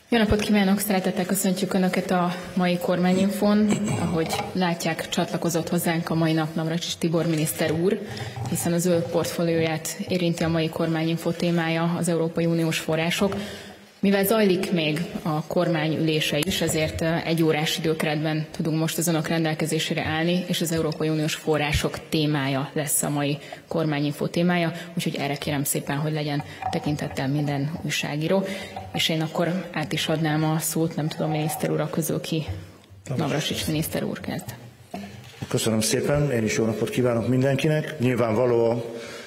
Jó napot kívánok! Szeretettel köszöntjük Önöket a mai kormányinfón. Ahogy látják, csatlakozott hozzánk a mai nap Navracsics Tibor miniszter úr, hiszen az ő portfólióját érinti a mai kormányinfó témája, az Európai Uniós források. Mivel zajlik még a kormány ülése is, ezért egy órás időkeretben tudunk most az Önök rendelkezésére állni, és az Európai Uniós források témája lesz a mai kormányinfó témája, úgyhogy erre kérem szépen, hogy legyen tekintettel minden újságíró. És én akkor át is adnám a szót, nem tudom, miniszter urak közül ki. Navracsics miniszter úr kezd. Köszönöm szépen, én is jó napot kívánok mindenkinek. Nyilvánvaló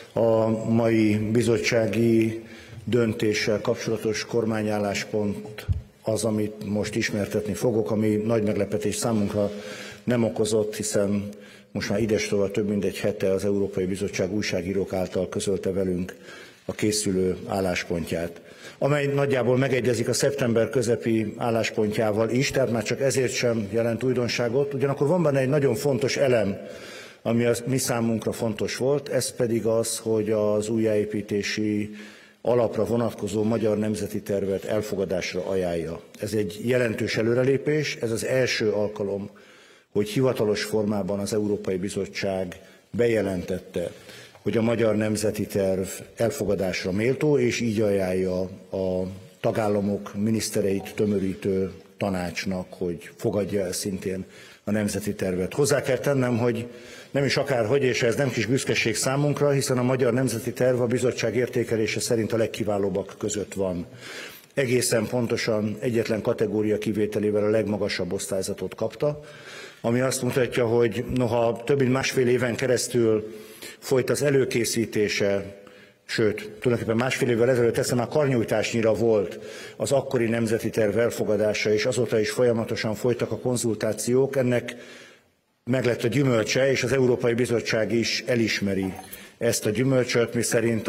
a mai bizottsági döntéssel kapcsolatos kormányálláspont az, amit most ismertetni fogok, ami nagy meglepetés számunkra nem okozott, hiszen most már idestova több mint egy hete az Európai Bizottság újságírók által közölte velünk a készülő álláspontját, amely nagyjából megegyezik a szeptember közepi álláspontjával is, tehát már csak ezért sem jelent újdonságot. Ugyanakkor van benne egy nagyon fontos elem, ami a mi számunkra fontos volt, ez pedig az, hogy az újjáépítési alapra vonatkozó magyar nemzeti tervet elfogadásra ajánlja. Ez egy jelentős előrelépés, ez az első alkalom, hogy hivatalos formában az Európai Bizottság bejelentette, hogy a magyar nemzeti terv elfogadásra méltó, és így ajánlja a tagállamok minisztereit tömörítő tanácsnak, hogy fogadja el szintén a nemzeti tervet. Hozzá kell tennem, hogy nem is akárhogy, és ez nem kis büszkeség számunkra, hiszen a magyar nemzeti terv a bizottság értékelése szerint a legkiválóbbak között van. Egészen pontosan egyetlen kategória kivételével a legmagasabb osztályzatot kapta, ami azt mutatja, hogy noha több mint másfél éven keresztül folyt az előkészítése, sőt, tulajdonképpen másfél évvel ezelőtt ezt már karnyújtásnyira volt az akkori nemzeti terv elfogadása, és azóta is folyamatosan folytak a konzultációk, ennek meglett a gyümölcse, és az Európai Bizottság is elismeri ezt a gyümölcsöt, miszerint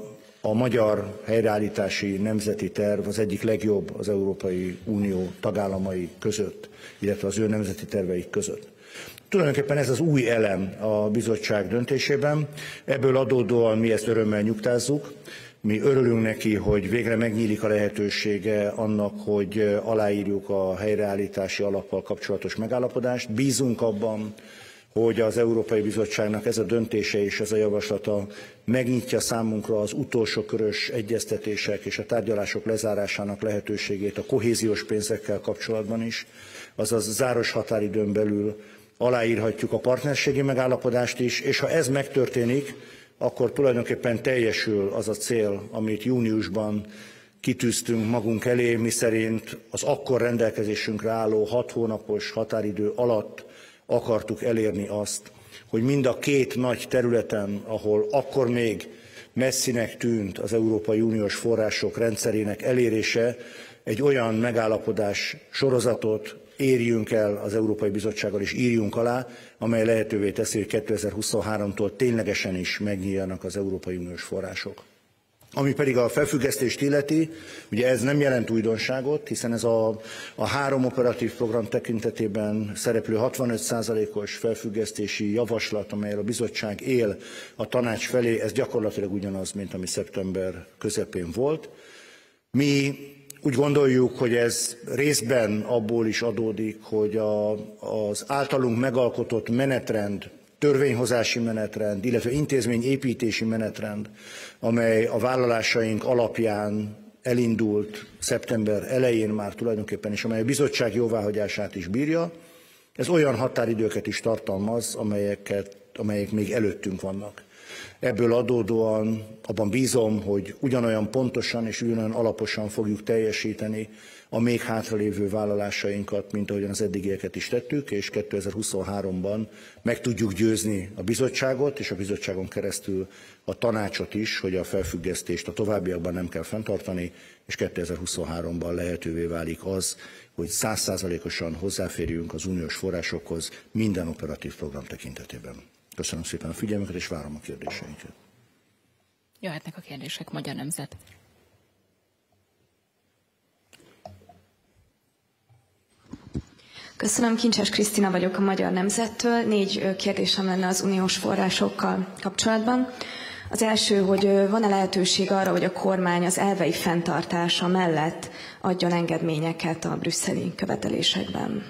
a magyar helyreállítási nemzeti terv az egyik legjobb az Európai Unió tagállamai között, illetve az ő nemzeti terveik között. Tulajdonképpen ez az új elem a bizottság döntésében, ebből adódóan mi ezt örömmel nyugtázzuk. Mi örülünk neki, hogy végre megnyílik a lehetősége annak, hogy aláírjuk a helyreállítási alappal kapcsolatos megállapodást. Bízunk abban, hogy az Európai Bizottságnak ez a döntése és ez a javaslata megnyitja számunkra az utolsó körös egyeztetések és a tárgyalások lezárásának lehetőségét a kohéziós pénzekkel kapcsolatban is, azaz záros határidőn belül aláírhatjuk a partnerségi megállapodást is, és ha ez megtörténik, akkor tulajdonképpen teljesül az a cél, amit júniusban kitűztünk magunk elé, miszerint az akkor rendelkezésünkre álló 6 hónapos határidő alatt akartuk elérni azt, hogy mind a két nagy területen, ahol akkor még messzinek tűnt az Európai Uniós források rendszerének elérése, egy olyan megállapodás sorozatot érjünk el az Európai Bizottsággal és írjunk alá, amely lehetővé teszi, hogy 2023-tól ténylegesen is megnyíljanak az Európai Uniós források. Ami pedig a felfüggesztést illeti, ugye ez nem jelent újdonságot, hiszen ez a 3 operatív program tekintetében szereplő 65%-os felfüggesztési javaslat, amelyel a bizottság él a tanács felé, ez gyakorlatilag ugyanaz, mint ami szeptember közepén volt. Mi úgy gondoljuk, hogy ez részben abból is adódik, hogy az általunk megalkotott menetrend, törvényhozási menetrend, illetve intézményépítési menetrend, amely a vállalásaink alapján elindult szeptember elején már tulajdonképpen, és amely a bizottság jóváhagyását is bírja, ez olyan határidőket is tartalmaz, amelyek még előttünk vannak. Ebből adódóan abban bízom, hogy ugyanolyan pontosan és ugyanolyan alaposan fogjuk teljesíteni a még hátralévő vállalásainkat, mint ahogyan az eddigieket is tettük, és 2023-ban meg tudjuk győzni a bizottságot, és a bizottságon keresztül a tanácsot is, hogy a felfüggesztést a továbbiakban nem kell fenntartani, és 2023-ban lehetővé válik az, hogy 100%-osan hozzáférjünk az uniós forrásokhoz minden operatív program tekintetében. Köszönöm szépen a figyelmüket, és várom a kérdéseinket. Jöhetnek a kérdések, Magyar Nemzet. Köszönöm, Kincses Krisztina vagyok a Magyar Nemzettől. 4 kérdésem lenne az uniós forrásokkal kapcsolatban. Az első, hogy van-e lehetőség arra, hogy a kormány az elvei fenntartása mellett adjon engedményeket a brüsszeli követelésekben?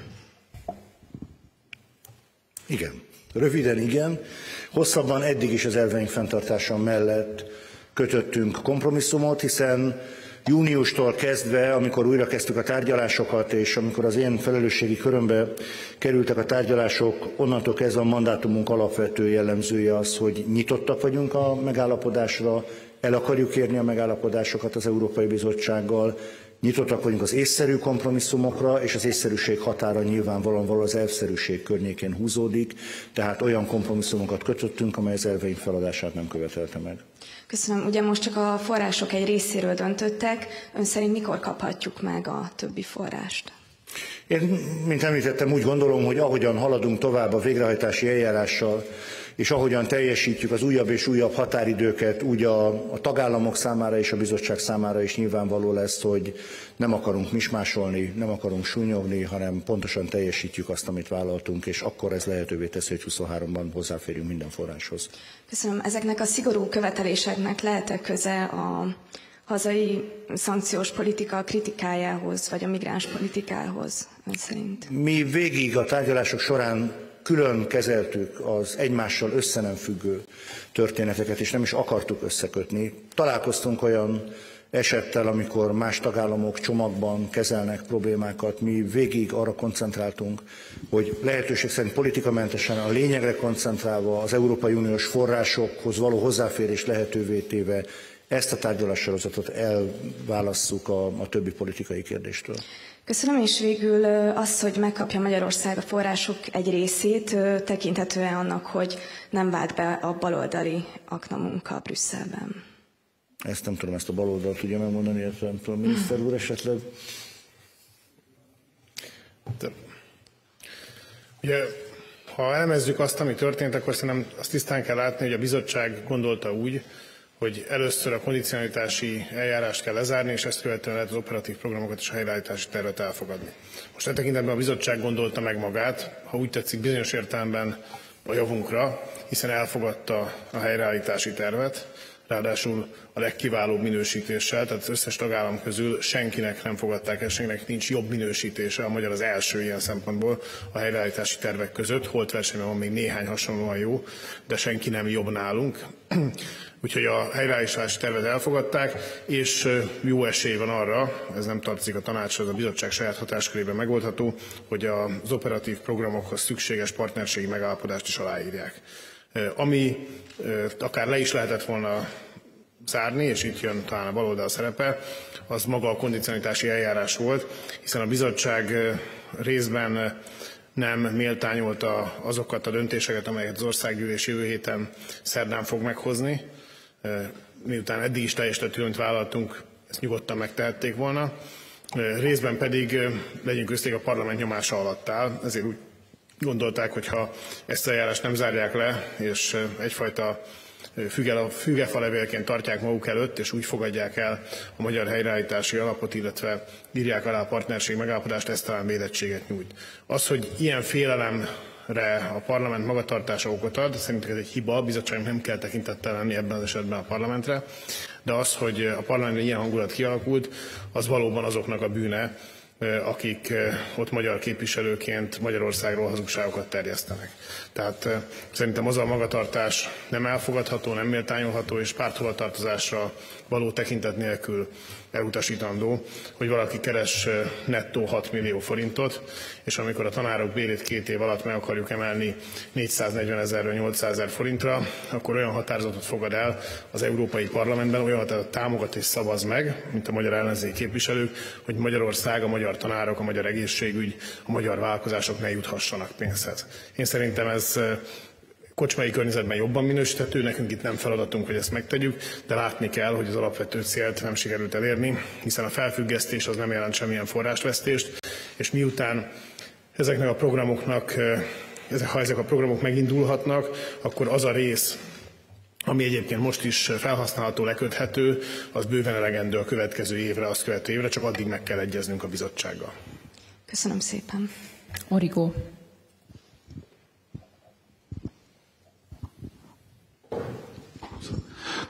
Igen. Röviden igen. Hosszabban eddig is az elveink fenntartása mellett kötöttünk kompromisszumot, hiszen júniustól kezdve, amikor újra kezdtük a tárgyalásokat, és amikor az én felelősségi körömbe kerültek a tárgyalások, onnantól kezdve a mandátumunk alapvető jellemzője az, hogy nyitottak vagyunk a megállapodásra, el akarjuk érni a megállapodásokat az Európai Bizottsággal, nyitottak vagyunk az észszerű kompromisszumokra, és az észszerűség határa nyilvánvalóan az elvszerűség környékén húzódik, tehát olyan kompromisszumokat kötöttünk, amely az elveink feladását nem követelte meg. Köszönöm. Ugye most csak a források egy részéről döntöttek. Ön szerint mikor kaphatjuk meg a többi forrást? Én, mint említettem, úgy gondolom, hogy ahogyan haladunk tovább a végrehajtási eljárással, és ahogyan teljesítjük az újabb és újabb határidőket, úgy a tagállamok számára és a bizottság számára is nyilvánvaló lesz, hogy nem akarunk mismásolni, nem akarunk súnyogni, hanem pontosan teljesítjük azt, amit vállaltunk, és akkor ez lehetővé teszi, hogy 23-ban hozzáférjünk minden forráshoz. Köszönöm. Ezeknek a szigorú követeléseknek lehet-e köze a hazai szankciós politika kritikájához, vagy a migráns politikához ön szerint? Mi végig a tárgyalások során külön kezeltük az egymással össze nem függő történeteket, és nem is akartuk összekötni. Találkoztunk olyan esettel, amikor más tagállamok csomagban kezelnek problémákat. Mi végig arra koncentráltunk, hogy lehetőség szerint politikamentesen a lényegre koncentrálva, az Európai Uniós forrásokhoz való hozzáférés lehetővé téve ezt a tárgyalássorozatot elválasszuk a többi politikai kérdéstől. Köszönöm, és végül az, hogy megkapja Magyarország a források egy részét, tekinthetően annak, hogy nem vág be a baloldali aknamunka Brüsszelben. Ezt nem tudom, ezt a baloldalt tudja megmondani, illetve nem tudom, miniszter úr esetleg. Ugye, ha elemezzük azt, ami történt, akkor szerintem azt tisztán kell látni, hogy a bizottság gondolta úgy, hogy először a kondicionalitási eljárást kell lezárni, és ezt követően lehet az operatív programokat és a helyreállítási tervet elfogadni. Most e tekintetben a bizottság gondolta meg magát, ha úgy tetszik bizonyos értelemben a javunkra, hiszen elfogadta a helyreállítási tervet, ráadásul a legkiválóbb minősítéssel, tehát az összes tagállam közül senkinek nem fogadták el, senkinek nincs jobb minősítése, a magyar az első ilyen szempontból a helyreállítási tervek között, holt versenyben van még néhány hasonlóan jó, de senki nem jobb nálunk. Úgyhogy a helyreállítási tervet elfogadták, és jó esély van arra, ez nem tartozik a tanácshoz, a bizottság saját hatáskörében megoldható, hogy az operatív programokhoz szükséges partnerségi megállapodást is aláírják. Ami akár le is lehetett volna zárni, és itt jön talán a baloldal szerepe, az maga a kondicionalitási eljárás volt, hiszen a bizottság részben nem méltányolta azokat a döntéseket, amelyeket az országgyűlés jövő héten szerdán fog meghozni. Miután eddig is teljesített, amit vállaltunk, ezt nyugodtan megtehették volna. Részben pedig, legyünk őszintén, a parlament nyomása alatt áll, ezért úgy gondolták, hogy ha ezt az eljárást nem zárják le, és egyfajta fügefalevélként tartják maguk előtt, és úgy fogadják el a magyar helyreállítási alapot, illetve írják alá a partnerség megállapodást, ez talán védettséget nyújt. Az, hogy ilyen félelemre a parlament magatartása okot ad, szerintem ez egy hiba, a bizottságnak nem kell tekintettel lenni ebben az esetben a parlamentre, de az, hogy a parlamentben ilyen hangulat kialakult, az valóban azoknak a bűne, akik ott magyar képviselőként Magyarországról hazugságokat terjesztenek. Tehát szerintem az a magatartás nem elfogadható, nem méltányolható, és párthovatartozásra való tekintet nélkül elutasítandó, hogy valaki keres nettó 6 millió forintot, és amikor a tanárok bérét 2 év alatt meg akarjuk emelni 440 000-ről 800 000 forintra, akkor olyan határozatot fogad el az Európai Parlamentben, olyan határozatot támogat és szavaz meg, mint a magyar ellenzéki képviselők, hogy Magyarország, a magyar tanárok, a magyar egészségügy, a magyar vállalkozások ne juthassanak pénzhez. Én szerintem ez kocsmai környezetben jobban minősíthető, nekünk itt nem feladatunk, hogy ezt megtegyük, de látni kell, hogy az alapvető célt nem sikerült elérni, hiszen a felfüggesztés az nem jelent semmilyen forrásvesztést, és miután ezeknek a programoknak, ha ezek a programok megindulhatnak, akkor az a rész, ami egyébként most is felhasználható, leköthető, az bőven elegendő a következő évre, azt követő évre, csak addig meg kell egyeznünk a bizottsággal. Köszönöm szépen. Origó.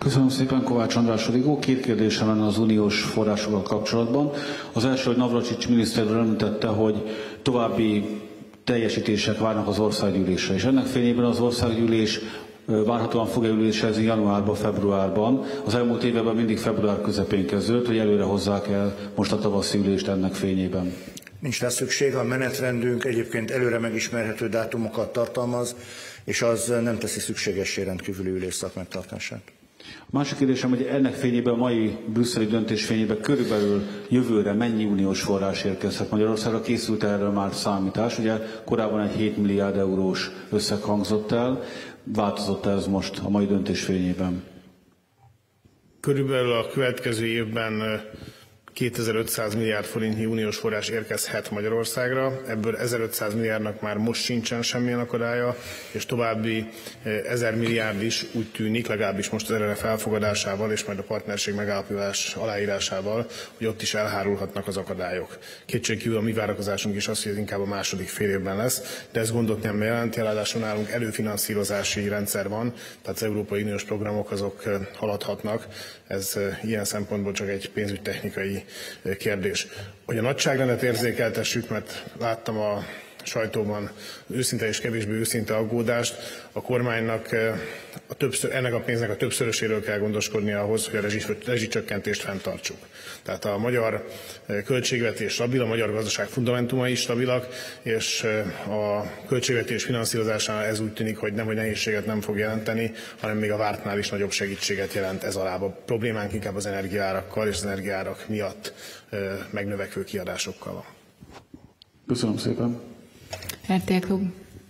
Köszönöm szépen, Kovács András Rigó. Két kérdésem lenne az uniós forrásokkal kapcsolatban. Az első, hogy Navracsics miniszter úr említette, hogy további teljesítések várnak az országgyűlésre, és ennek fényében az országgyűlés várhatóan fog ülésezni januárban, februárban. Az elmúlt években mindig február közepén kezdődött, hogy előre hozzák el most a tavaszi ülést ennek fényében. Nincs rá szükség, a menetrendünk egyébként előre megismerhető dátumokat tartalmaz, és az nem teszi szükségessé rendkívüli ülésszak megtartását. A másik kérdésem, hogy ennek fényében, a mai brüsszeli döntés fényében körülbelül jövőre mennyi uniós forrás érkezhet Magyarországra? Készült erre már számítás, ugye korábban egy 7 milliárd eurós összeg hangzott el, változott ez most a mai döntés fényében? Körülbelül a következő évben 2500 milliárd forintnyi uniós forrás érkezhet Magyarországra, ebből 1500 milliárdnak már most sincsen semmilyen akadálya, és további 1000 milliárd is úgy tűnik, legalábbis most az RRF elfogadásával és majd a partnerség megállapodás aláírásával, hogy ott is elhárulhatnak az akadályok. Kétségkívül a mi várakozásunk is az, hogy ez inkább a második fél évben lesz, de ez gondot nem jelenti, ráadásul nálunk előfinanszírozási rendszer van, tehát az Európai Uniós programok azok haladhatnak, ez ilyen szempontból csak egy pénzügytechnikai kérdés. Hogy a nagyságrendet érzékeltessük, mert láttam a sajtóban őszinte és kevésbé őszinte aggódást, a kormánynak ennek a pénznek a többszöröséről kell gondoskodnia ahhoz, hogy a rezsicsökkentést fenntartsuk. Tehát a magyar költségvetés stabil, a magyar gazdaság fundamentumai is stabilak, és a költségvetés finanszírozásánál ez úgy tűnik, hogy nemhogy nehézséget nem fog jelenteni, hanem még a vártnál is nagyobb segítséget jelent ez alá. A problémánk inkább az energiaárakkal és az energiaárak miatt megnövekvő kiadásokkal van. Köszönöm szépen. RTL Klub.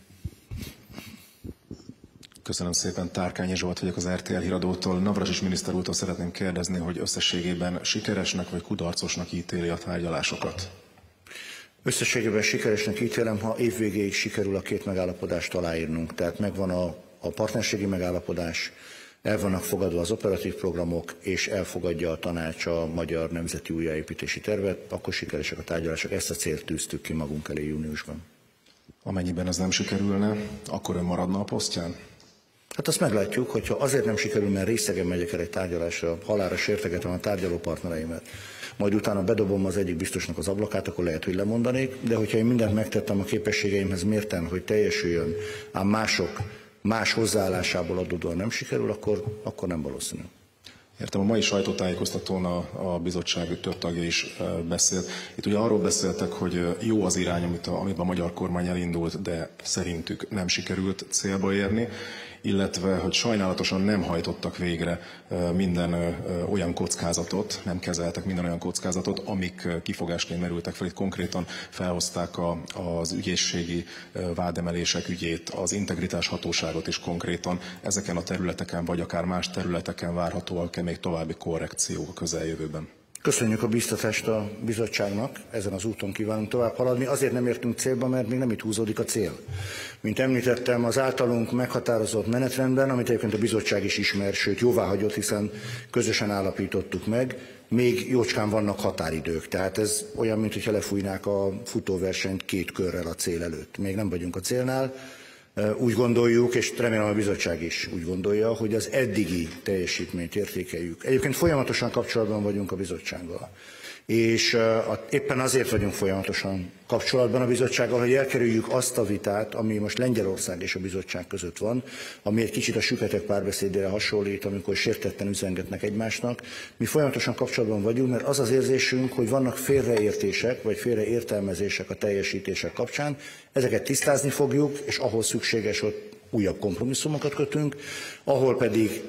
Köszönöm szépen, Tárkányi Zsolt vagyok az RTL Híradótól. Navracsics miniszter úrtól szeretném kérdezni, hogy összességében sikeresnek vagy kudarcosnak ítéli a tárgyalásokat? Összességében sikeresnek ítélem, ha évvégéig sikerül a két megállapodást aláírnunk. Tehát megvan a partnerségi megállapodás, el vannak fogadva az operatív programok, és elfogadja a tanács a magyar nemzeti újjáépítési tervet, akkor sikeresek a tárgyalások. Ezt a célt tűztük ki magunk elé júniusban. Amennyiben ez nem sikerülne, akkor ön maradna a posztján? Hát azt meglátjuk, hogyha azért nem sikerül, mert részegen megyek el egy tárgyalásra, halálra sértegetem a tárgyaló partnereimet, majd utána bedobom az egyik biztosnak az ablakát, akkor lehet, hogy lemondanék, de hogyha én mindent megtettem a képességeimhez mérten, hogy teljesüljön, ám mások más hozzáállásából adódóan nem sikerül, akkor nem valószínű. Értem, a mai sajtótájékoztatón a bizottság több tagja is beszélt. Itt ugye arról beszéltek, hogy jó az irány, amit a magyar kormány elindult, de szerintük nem sikerült célba érni, illetve hogy sajnálatosan nem hajtottak végre minden olyan kockázatot, nem kezeltek minden olyan kockázatot, amik kifogásként merültek fel. Itt konkrétan felhozták az ügyészségi vádemelések ügyét, az integritás hatóságot is konkrétan. Ezeken a területeken, vagy akár más területeken várhatóak még további korrekciók a közeljövőben. Köszönjük a biztatást a bizottságnak, ezen az úton kívánunk tovább haladni. Azért nem értünk célba, mert még nem itt húzódik a cél. Mint említettem, az általunk meghatározott menetrendben, amit egyébként a bizottság is ismer, sőt jóváhagyott, hiszen közösen állapítottuk meg, még jócskán vannak határidők. Tehát ez olyan, mintha lefújnák a futóversenyt 2 körrel a cél előtt. Még nem vagyunk a célnál. Úgy gondoljuk, és remélem a bizottság is úgy gondolja, hogy az eddigi teljesítményt értékeljük. Egyébként folyamatosan kapcsolatban vagyunk a bizottsággal. És éppen azért vagyunk folyamatosan kapcsolatban a bizottsággal, hogy elkerüljük azt a vitát, ami most Lengyelország és a bizottság között van, ami egy kicsit a süketek párbeszédére hasonlít, amikor sértetten üzengetnek egymásnak. Mi folyamatosan kapcsolatban vagyunk, mert az az érzésünk, hogy vannak félreértések, vagy félreértelmezések a teljesítések kapcsán. Ezeket tisztázni fogjuk, és ahhoz szükséges, hogy újabb kompromisszumokat kötünk, ahol pedig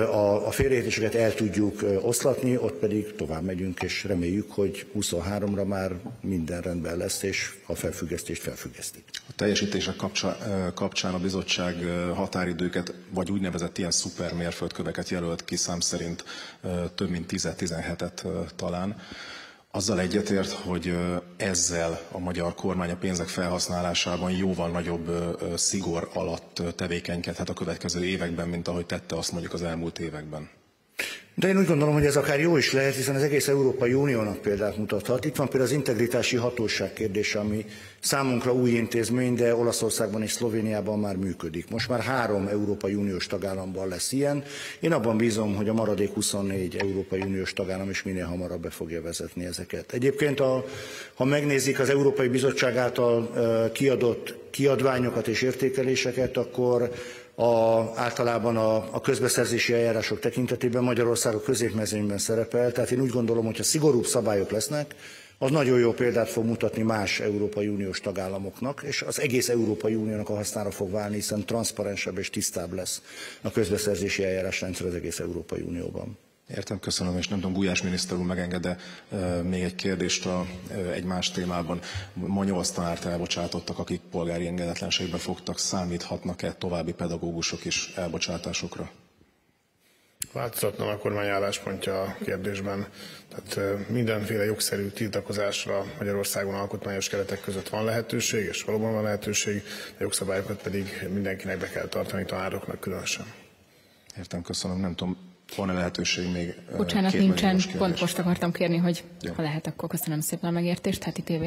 a félreértéseket el tudjuk oszlatni, ott pedig tovább megyünk, és reméljük, hogy 23-ra már minden rendben lesz, és a felfüggesztést felfüggesztik. A teljesítések kapcsán a bizottság határidőket, vagy úgynevezett ilyen szuper mérföldköveket jelölt ki, szám szerint több mint 10-17-et talán. Azzal egyetért, hogy ezzel a magyar kormány a pénzek felhasználásában jóval nagyobb szigor alatt tevékenykedhet a következő években, mint ahogy tette azt mondjuk az elmúlt években. De én úgy gondolom, hogy ez akár jó is lehet, hiszen az egész Európai Uniónak példát mutathat. Itt van például az integritási hatóság kérdése, ami számunkra új intézmény, de Olaszországban és Szlovéniában már működik. Most már 3 Európai Uniós tagállamban lesz ilyen. Én abban bízom, hogy a maradék 24 Európai Uniós tagállam is minél hamarabb be fogja vezetni ezeket. Egyébként, ha megnézik az Európai Bizottság által kiadott kiadványokat és értékeléseket, akkor általában a közbeszerzési eljárások tekintetében Magyarország a középmezőnyben szerepel, tehát én úgy gondolom, hogy ha szigorúbb szabályok lesznek, az nagyon jó példát fog mutatni más Európai Uniós tagállamoknak, és az egész Európai Uniónak a hasznára fog válni, hiszen transzparensebb és tisztább lesz a közbeszerzési eljárásrendszer az egész Európai Unióban. Értem, köszönöm, és nem tudom, Gulyás miniszter úr megenged-e még egy kérdést egy más témában. Ma 8 tanárt elbocsátottak, akik polgári engedetlenségbe fogtak. Számíthatnak-e további pedagógusok is elbocsátásokra? Változatlan a kormány álláspontja a kérdésben. Tehát mindenféle jogszerű tiltakozásra Magyarországon alkotmányos keretek között van lehetőség, és valóban van lehetőség, a jogszabályokat pedig mindenkinek be kell tartani, tanároknak különösen. Értem, köszönöm, nem tudom. Van-e lehetőség még? Bocsánat, nincsen. Pont most akartam kérni, hogy ha lehet, akkor köszönöm szépen a megértést. Heti TV.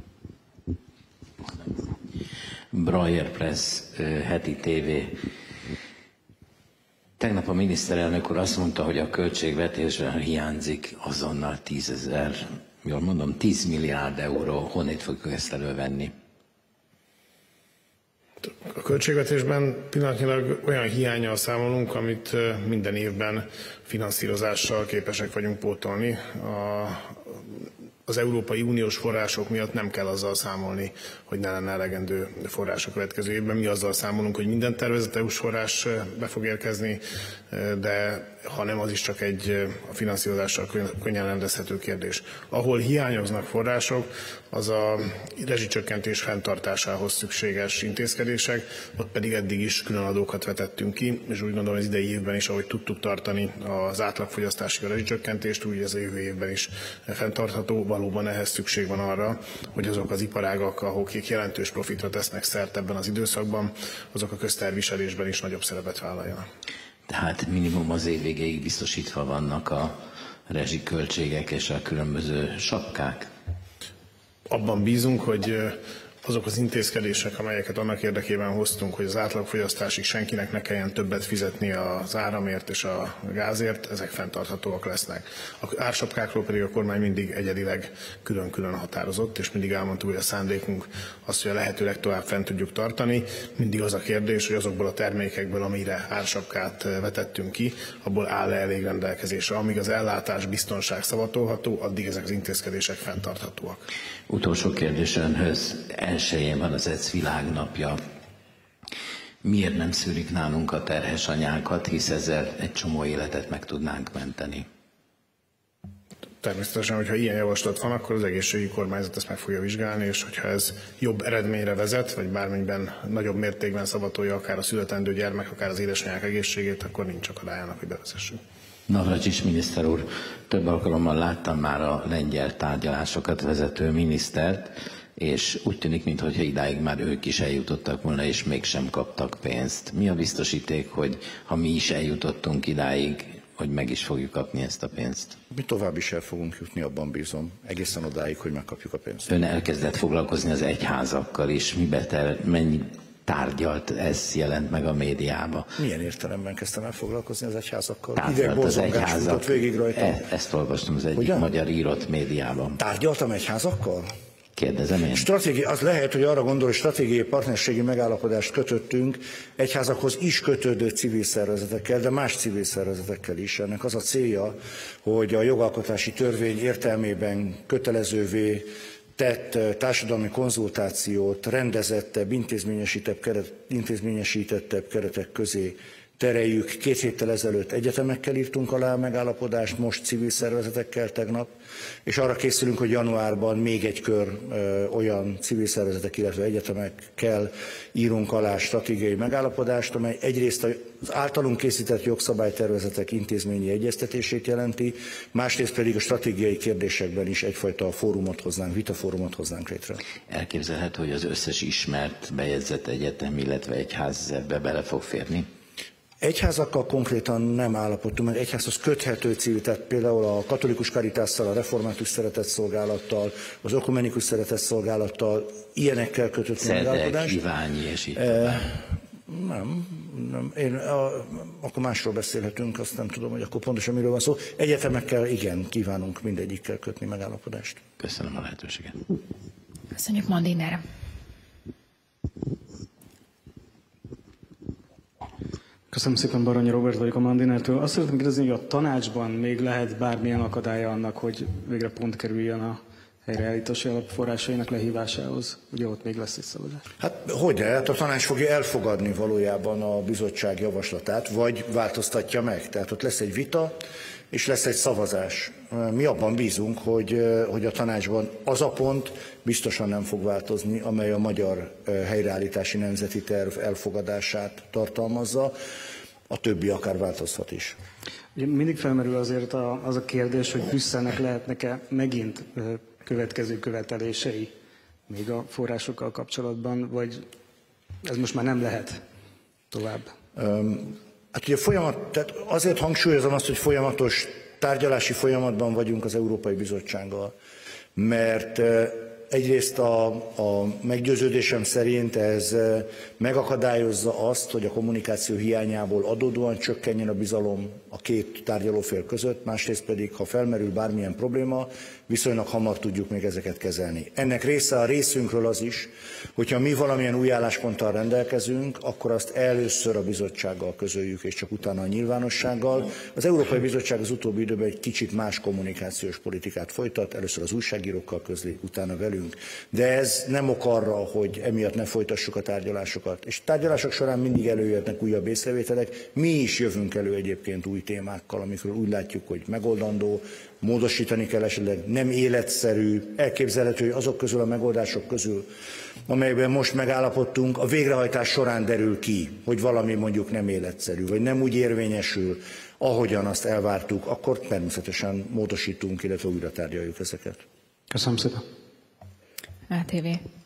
Breyer Press, Heti TV. Tegnap a miniszterelnök úr azt mondta, hogy a költségvetésben hiányzik azonnal 10 milliárd euró. Honnét fogjuk ezt elővenni? A költségvetésben pillanatnyilag olyan hiánnyal számolunk, amit minden évben finanszírozással képesek vagyunk pótolni. Az Európai Uniós források miatt nem kell azzal számolni, hogy ne lenne elegendő forrás a következő évben. Mi azzal számolunk, hogy minden tervezett EU-s forrás be fog érkezni, de ha nem, az is csak egy a finanszírozással könnyen rendezhető kérdés. Ahol hiányoznak források, az a rezsicsökkentés fenntartásához szükséges intézkedések, ott pedig eddig is különadókat vetettünk ki, és úgy gondolom az idei évben is, ahogy tudtuk tartani az átlagfogyasztási rezsicsökkentést, úgy ez a jövő évben is fenntartható. Valóban ehhez szükség van arra, hogy azok az iparágak, akik jelentős profitra tesznek szert ebben az időszakban, azok a közterviselésben is nagyobb szerepet vállaljanak. Tehát minimum az év végéig biztosítva vannak a rezsiköltségek és a különböző sapkák? Abban bízunk, hogy azok az intézkedések, amelyeket annak érdekében hoztunk, hogy az átlagfogyasztásig senkinek ne kelljen többet fizetni az áramért és a gázért, ezek fenntarthatóak lesznek. Az ársapkákról pedig a kormány mindig egyedileg külön-külön határozott, és mindig elmondtuk, hogy a szándékunk az, hogy a lehető legtovább fent tudjuk tartani. Mindig az a kérdés, hogy azokból a termékekből, amire ársapkát vetettünk ki, abból áll-e elég rendelkezésre. Amíg az ellátás biztonság szavatolható, addig ezek az intézkedések fenntarthatóak. Utolsó kérdés önhöz. Elsőjén van az EC világnapja. Miért nem szűrik nálunk a terhes anyákat, hisz ezzel egy csomó életet meg tudnánk menteni? Természetesen, hogyha ilyen javaslat van, akkor az egészségügyi kormányzat ezt meg fogja vizsgálni, és hogyha ez jobb eredményre vezet, vagy bármennyiben nagyobb mértékben szavatolja akár a születendő gyermek, akár az édesanyák egészségét, akkor nincs akadályának, hogy bevezessük. Navracsics miniszter úr, több alkalommal láttam már a lengyel tárgyalásokat vezető minisztert, és úgy tűnik, mintha idáig már ők is eljutottak volna, és mégsem kaptak pénzt. Mi a biztosíték, hogy ha mi is eljutottunk idáig, hogy meg is fogjuk kapni ezt a pénzt? Mi tovább is el fogunk jutni, abban bízom, egészen odáig, hogy megkapjuk a pénzt. Ön elkezdett foglalkozni az egyházakkal is. Mennyi tárgyalt, ez jelent meg a médiába? Milyen értelemben kezdtem el foglalkozni az egyházakkal? Tárgyalt az egyházak. Végig rajta. Ezt olvastam az egyik magyar írott médiában. Tárgyaltam egyházakkal? Kérdezem én. Az lehet, hogy arra gondol, hogy stratégiai partnerségi megállapodást kötöttünk egyházakhoz is kötődő civil szervezetekkel, de más civil szervezetekkel is. Ennek az a célja, hogy a jogalkotási törvény értelmében kötelezővé tett társadalmi konzultációt rendezettebb, intézményesítettebb keretek közé tereljük. 2 héttel ezelőtt egyetemekkel írtunk alá a megállapodást, most civil szervezetekkel tegnap, és arra készülünk, hogy januárban még egy kör olyan civil szervezetek, illetve egyetemekkel írunk alá stratégiai megállapodást, amely egyrészt az általunk készített jogszabálytervezetek intézményi egyeztetését jelenti, másrészt pedig a stratégiai kérdésekben is egyfajta fórumot hoznánk, vitafórumot hoznánk létre. Elképzelhető, hogy az összes ismert bejegyzett egyetem, illetve egyház ebbe bele fog férni? Egyházakkal konkrétan nem állapodtunk meg, egyházhoz köthető civil, tehát például a katolikus karitásszal, a református szeretetszolgálattal, az ökumenikus szeretetszolgálattal, ilyenekkel kötött megállapodást. Iványi és így Nem. Akkor másról beszélhetünk, azt nem tudom, hogy akkor pontosan miről van szó. Egyetemekkel igen, kívánunk mindegyikkel kötni megállapodást. Köszönöm a lehetőséget. Köszönjük, Mandiner. Köszönöm szépen, Baranyi Róbert vagyok a Mandinertől. Azt szeretném kérdezni, hogy a tanácsban még lehet bármilyen akadálya annak, hogy végre pont kerüljön a helyreállítási alap forrásainak lehívásához? Ugye ott még lesz egy szavazás? Hát hogyne, hát a tanács fogja elfogadni valójában a bizottság javaslatát, vagy változtatja meg. Tehát ott lesz egy vita, és lesz egy szavazás. Mi abban bízunk, hogy a tanácsban az a pont biztosan nem fog változni, amely a magyar helyreállítási nemzeti terv elfogadását tartalmazza, a többi akár változhat is. Ugye mindig felmerül azért az a kérdés, hogy Brüsszelnek lehetnek-e megint következő követelései még a forrásokkal kapcsolatban, vagy ez most már nem lehet tovább? Hát ugye tehát azért hangsúlyozom azt, hogy folyamatos tárgyalási folyamatban vagyunk az Európai Bizottsággal, mert egyrészt a meggyőződésem szerint ez megakadályozza azt, hogy a kommunikáció hiányából adódóan csökkenjen a bizalom a két tárgyalófél között, másrészt pedig, ha felmerül bármilyen probléma, viszonylag hamar tudjuk még ezeket kezelni. Ennek része a részünkről az is, hogyha mi valamilyen új állásponttal rendelkezünk, akkor azt először a bizottsággal közöljük, és csak utána a nyilvánossággal. Az Európai Bizottság az utóbbi időben egy kicsit más kommunikációs politikát folytat, először az újságírókkal közli, utána velünk. De ez nem ok arra, hogy emiatt ne folytassuk a tárgyalásokat. És a tárgyalások során mindig előjöhetnek újabb észrevételek. Mi is jövünk elő egyébként új témákkal, amikről úgy látjuk, hogy megoldandó, módosítani kell esetleg, nem életszerű, elképzelhető, hogy azok közül a megoldások közül, amelyekben most megállapodtunk, a végrehajtás során derül ki, hogy valami mondjuk nem életszerű, vagy nem úgy érvényesül, ahogyan azt elvártuk, akkor természetesen módosítunk, illetve újra tárgyaljuk ezeket. Köszönöm szépen. ATV.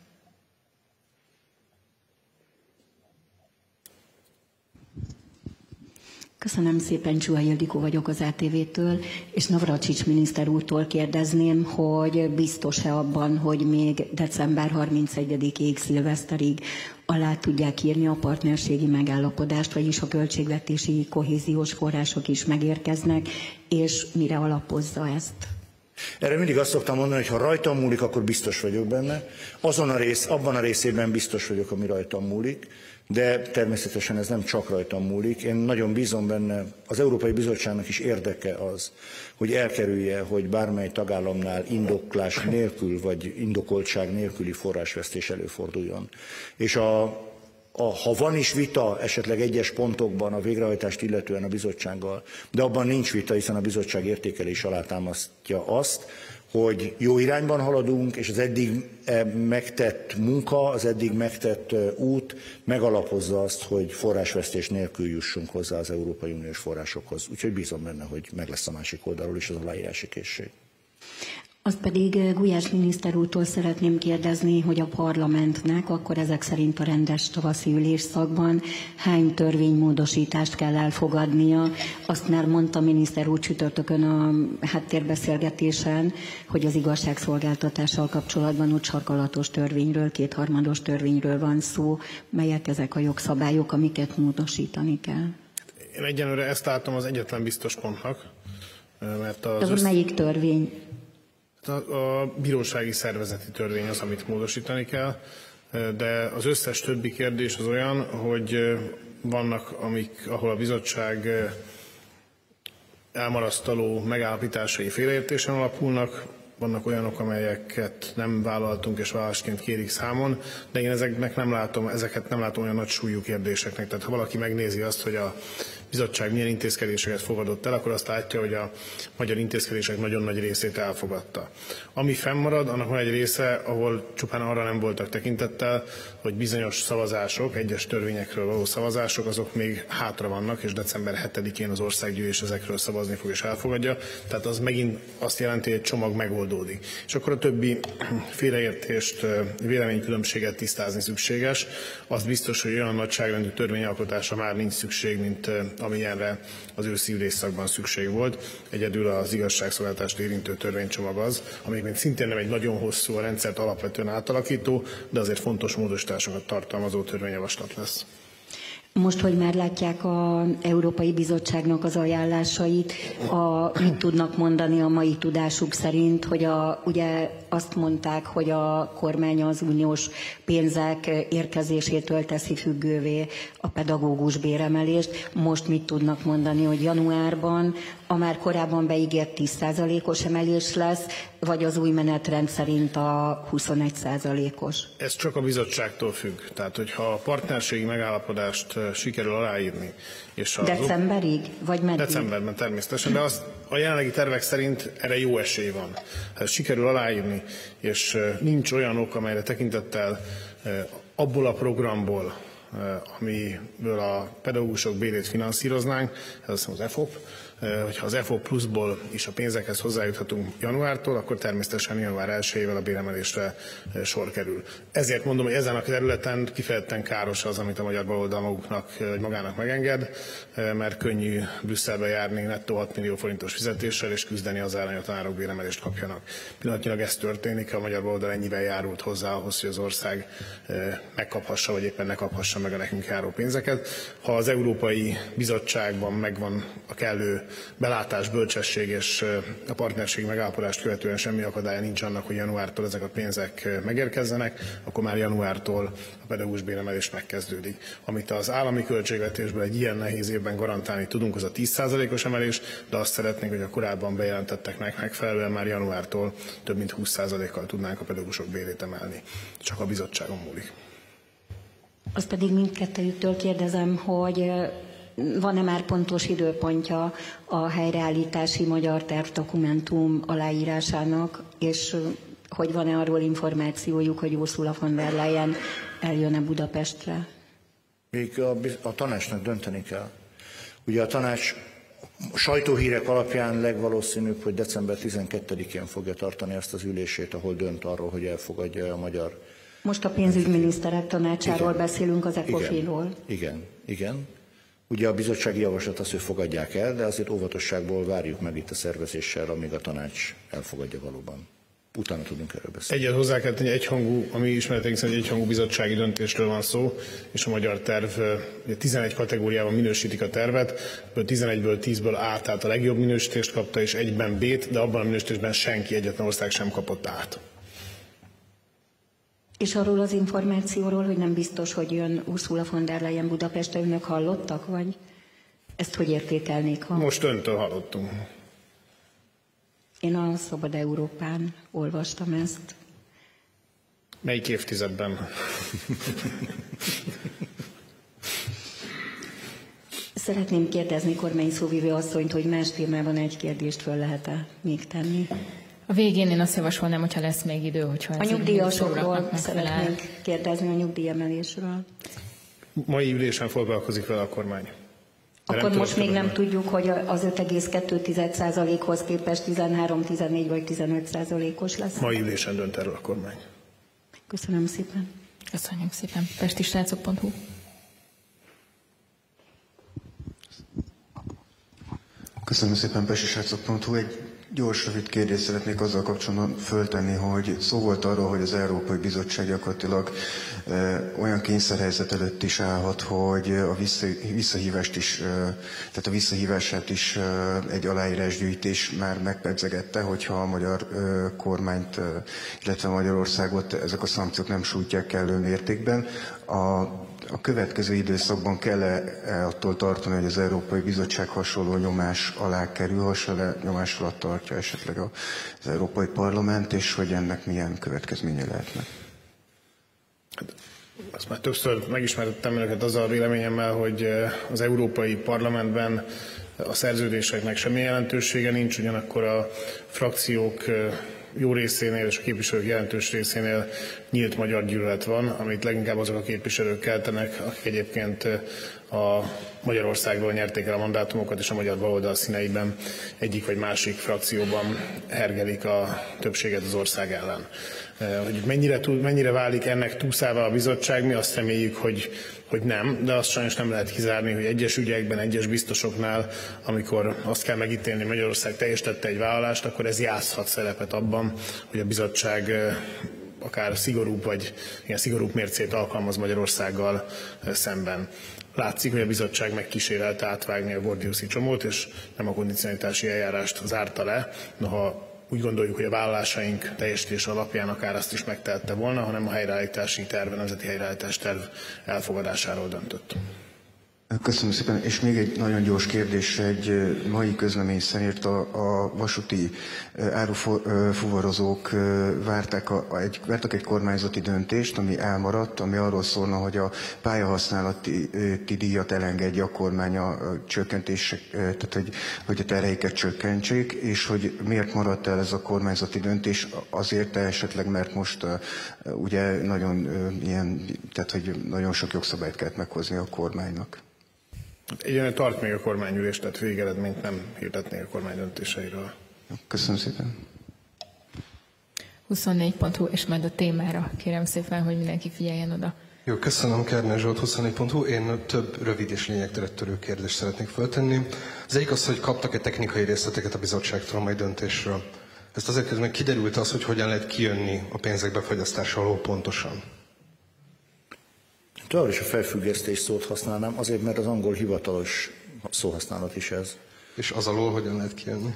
Köszönöm szépen, Csuha Ildikó vagyok az ATV-től, és Navracsics miniszter úrtól kérdezném, hogy biztos-e abban, hogy még december 31-ig, szilveszterig alá tudják írni a partnerségi megállapodást, vagyis a költségvetési kohéziós források is megérkeznek, és mire alapozza ezt? Erre mindig azt szoktam mondani, hogy ha rajtam múlik, akkor biztos vagyok benne. Abban a részében biztos vagyok, ami rajtam múlik, de természetesen ez nem csak rajtam múlik. Én nagyon bízom benne, az Európai Bizottságnak is érdeke az, hogy elkerülje, hogy bármely tagállamnál indoklás nélkül, vagy indokoltság nélküli forrásvesztés előforduljon. És ha van is vita esetleg egyes pontokban a végrehajtást illetően a bizottsággal, de abban nincs vita, hiszen a bizottság értékelés alátámasztja azt, hogy jó irányban haladunk, és az eddig megtett munka, az eddig megtett út megalapozza azt, hogy forrásvesztés nélkül jussunk hozzá az Európai Uniós forrásokhoz. Úgyhogy bízom benne, hogy meg lesz a másik oldalról is az aláírási készség. Azt pedig Gulyás miniszter úrtól szeretném kérdezni, hogy a parlamentnek akkor ezek szerint a rendes tavaszi ülésszakban hány törvénymódosítást kell elfogadnia. Azt már mondta miniszter úr csütörtökön a háttérbeszélgetésen, hogy az igazságszolgáltatással kapcsolatban úgy sarkalatos törvényről, kétharmados törvényről van szó. Melyek ezek a jogszabályok, amiket módosítani kell? Én egyenlőre ezt látom az egyetlen biztos pontnak, mert melyik törvény? A bírósági szervezeti törvény az, amit módosítani kell, de az összes többi kérdés az olyan, hogy vannak, ahol a bizottság elmarasztaló megállapításai félreértésen alapulnak, vannak olyanok, amelyeket nem vállaltunk és vállalásként kérik számon, de én ezeket nem látom olyan nagy súlyú kérdéseknek. Tehát ha valaki megnézi azt, hogy a bizottság milyen intézkedéseket fogadott el, akkor azt látja, hogy a magyar intézkedések nagyon nagy részét elfogadta. Ami fennmarad, annak van egy része, ahol csupán arra nem voltak tekintettel, hogy bizonyos szavazások, egyes törvényekről való szavazások, azok még hátra vannak, és december 7-én az országgyűlés ezekről szavazni fog és elfogadja. Tehát az megint azt jelenti, hogy egy csomag megoldódik. És akkor a többi félreértést, véleménykülönbséget tisztázni szükséges. Az biztos, hogy olyan nagyságrendű törvényalkotásra már nincs szükség, mint amilyenre az őszi ülésszakban szükség volt. Egyedül az igazságszolgáltatást érintő törvénycsomag az, amelyben szintén nem egy nagyon hosszú, a rendszert alapvetően átalakító, de azért fontos módosításokat tartalmazó törvényjavaslat lesz. Most, hogy már látják az Európai Bizottságnak az ajánlásait, mit tudnak mondani a mai tudásuk szerint, hogy ugye azt mondták, hogy a kormány az uniós pénzek érkezésétől teszi függővé a pedagógus béremelést. Most mit tudnak mondani, hogy januárban a már korábban beígért 10%-os emelés lesz, vagy az új menetrend szerint a 21%-os? Ez csak a bizottságtól függ. Tehát, hogyha a partnerségi megállapodást sikerül aláírni. És decemberig? Vagy meddig? Decemberben természetesen, de a jelenlegi tervek szerint erre jó esély van. Ha sikerül aláírni, és nincs olyan ok, amelyre tekintettel abból a programból, amiből a pedagógusok bérét finanszíroznánk, ez az EFOP, hogyha az EFOP pluszból is a pénzekhez hozzájuthatunk januártól, akkor természetesen január 1-ével a béremelésre sor kerül. Ezért mondom, hogy ezen a területen kifejezetten káros az, amit a magyar baloldal magának megenged, mert könnyű Brüsszelbe járni nettó 6 millió forintos fizetéssel és küzdeni az ellen, hogy a tanárok béremelést kapjanak. Pillanatnyilag ez történik, a magyar baloldal ennyivel járult hozzá ahhoz, hogy az ország megkaphassa, vagy éppen ne kaphassa meg a nekünk járó pénzeket. Ha az Európai Bizottságban megvan a kellő belátás, bölcsesség és a partnerségi megállapodást követően semmi akadálya nincs annak, hogy januártól ezek a pénzek megérkezzenek, akkor már januártól a pedagógus béremelés megkezdődik. Amit az állami költségvetésből egy ilyen nehéz évben garantálni tudunk, az a 10%-os emelés, de azt szeretnénk, hogy a korábban bejelentetteknek megfelelően már januártól több mint 20%-kal tudnánk a pedagógusok bérét emelni. Csak a bizottságon múlik. Azt pedig mindkettőjüktől kérdezem, hogy van-e már pontos időpontja a helyreállítási magyar tervdokumentum aláírásának, és hogy van-e arról információjuk, hogy Ursula von der Leyen eljön-e Budapestre? Még a tanácsnak dönteni kell. Ugye a tanács sajtóhírek alapján legvalószínűbb, hogy december 12-én fogja tartani azt az ülését, ahol dönt arról, hogy elfogadja a magyar... Most a pénzügyminiszterek tanácsáról beszélünk, az ECOFIN-ról. Igen. Ugye a bizottsági javaslat az, hogy fogadják el, de azért óvatosságból várjuk meg itt a szervezéssel, amíg a tanács elfogadja valóban. Utána tudunk erről beszélni. Egyet hozzá kell tenni, egyhangú, a mi ismereteink szerint egyhangú bizottsági döntésről van szó, és a magyar terv 11 kategóriában minősítik a tervet, 11-ből 10-ből A, tehát a legjobb minősítést kapta, és egyben B-t, de abban a minősítésben senki, egyetlen ország sem kapott A-t. És arról az információról, hogy nem biztos, hogy jön Ursula von der Leyen Budapestre, önök hallottak, vagy ezt hogy értékelnék? Most öntől hallottunk. Én a Szabad Európán olvastam ezt. Melyik évtizedben? Szeretném kérdezni kormány szóvivő asszonyt, hogy más témában egy kérdést föl lehet-e még tenni? A végén én azt javasolnám, hogyha lesz még idő, hogyha... A nyugdíjasokról szeretnénk kérdezni, a nyugdíjemelésről. Mai ülésen foglalkozik vele a kormány. Akkor most még nem tudjuk, hogy az 5,2%-hoz képest 13, 14 vagy 15%-os lesz. Mai ülésen dönt erről a kormány. Köszönöm szépen. Köszönjük szépen. pestisrácok.hu. Köszönöm szépen, pestisrácok.hu. Egy gyors, rövid kérdést szeretnék azzal kapcsolatban föltenni, hogy szó volt arról, hogy az Európai Bizottság gyakorlatilag olyan kényszerhelyzet előtt is állhat, hogy a visszahívást is, tehát a visszahívását is egy aláírásgyűjtés már megpedzegette, hogyha a magyar kormányt, illetve Magyarországot ezek a szankciók nem sújtják kellő mértékben. A következő időszakban kell-e attól tartani, hogy az Európai Bizottság hasonló nyomás alá kerül, hasonló nyomás alatt tartja esetleg az Európai Parlament, és hogy ennek milyen következménye lehetnek? Azt már többször megismertettem önöket azzal a véleményemmel, hogy az Európai Parlamentben a szerződéseknek semmi jelentősége nincs, ugyanakkor a frakciók jó részénél és a képviselők jelentős részénél nyílt magyar gyűlölet van, amit leginkább azok a képviselők keltenek, akik egyébként a Magyarországról nyerték el a mandátumokat, és a magyar baloldal színeiben egyik vagy másik frakcióban hergelik a többséget az ország ellen. Hogy mennyire válik ennek túszává a bizottság, mi azt reméljük, hogy nem, de azt sajnos nem lehet kizárni, hogy egyes ügyekben, egyes biztosoknál, amikor azt kell megítélni, hogy Magyarország teljesítette egy vállalást, akkor ez játszhat szerepet abban, hogy a bizottság akár szigorúbb vagy ilyen szigorúbb mércét alkalmaz Magyarországgal szemben. Látszik, hogy a bizottság megkísérelte átvágni a gordiuszi csomót, és nem a kondicionalitási eljárást zárta le, noha úgy gondoljuk, hogy a vállalásaink teljesítése alapján akár azt is megtehette volna, hanem a helyreállítási terv, a nemzeti helyreállítási terv elfogadásáról döntött. Köszönöm szépen, és még egy nagyon gyors kérdés. Egy mai közlemény szerint a vasúti árufuvarozók vártak egy kormányzati döntést, ami elmaradt, ami arról szólna, hogy a pályahasználati díjat elengedje a kormány a csökkentés, tehát hogy a terheiket csökkentsék, és hogy miért maradt el ez a kormányzati döntés? Azért esetleg, mert most ugye tehát hogy nagyon sok jogszabályt kellett meghozni a kormánynak. Egyenlően tart még a kormányülés, tehát végeredményt nem hirdetnék a kormány döntéseiről. Köszönöm szépen. 24.hu, és majd a témára kérem szépen, hogy mindenki figyeljen oda. Jó, köszönöm, Kerner Zsolt, 24.hu. Én több rövid és lényegtelen törő kérdést szeretnék föltenni. Az egyik az, hogy kaptak-e technikai részleteket a bizottságtól a mai döntésről. Ezt azért kezdve kiderült az, hogy hogyan lehet kijönni a pénzek befagyasztása alól pontosan. Továbbra is a felfüggesztés szót használnám, azért, mert az angol hivatalos szóhasználat is ez. És az alól hogyan lehet kijönni?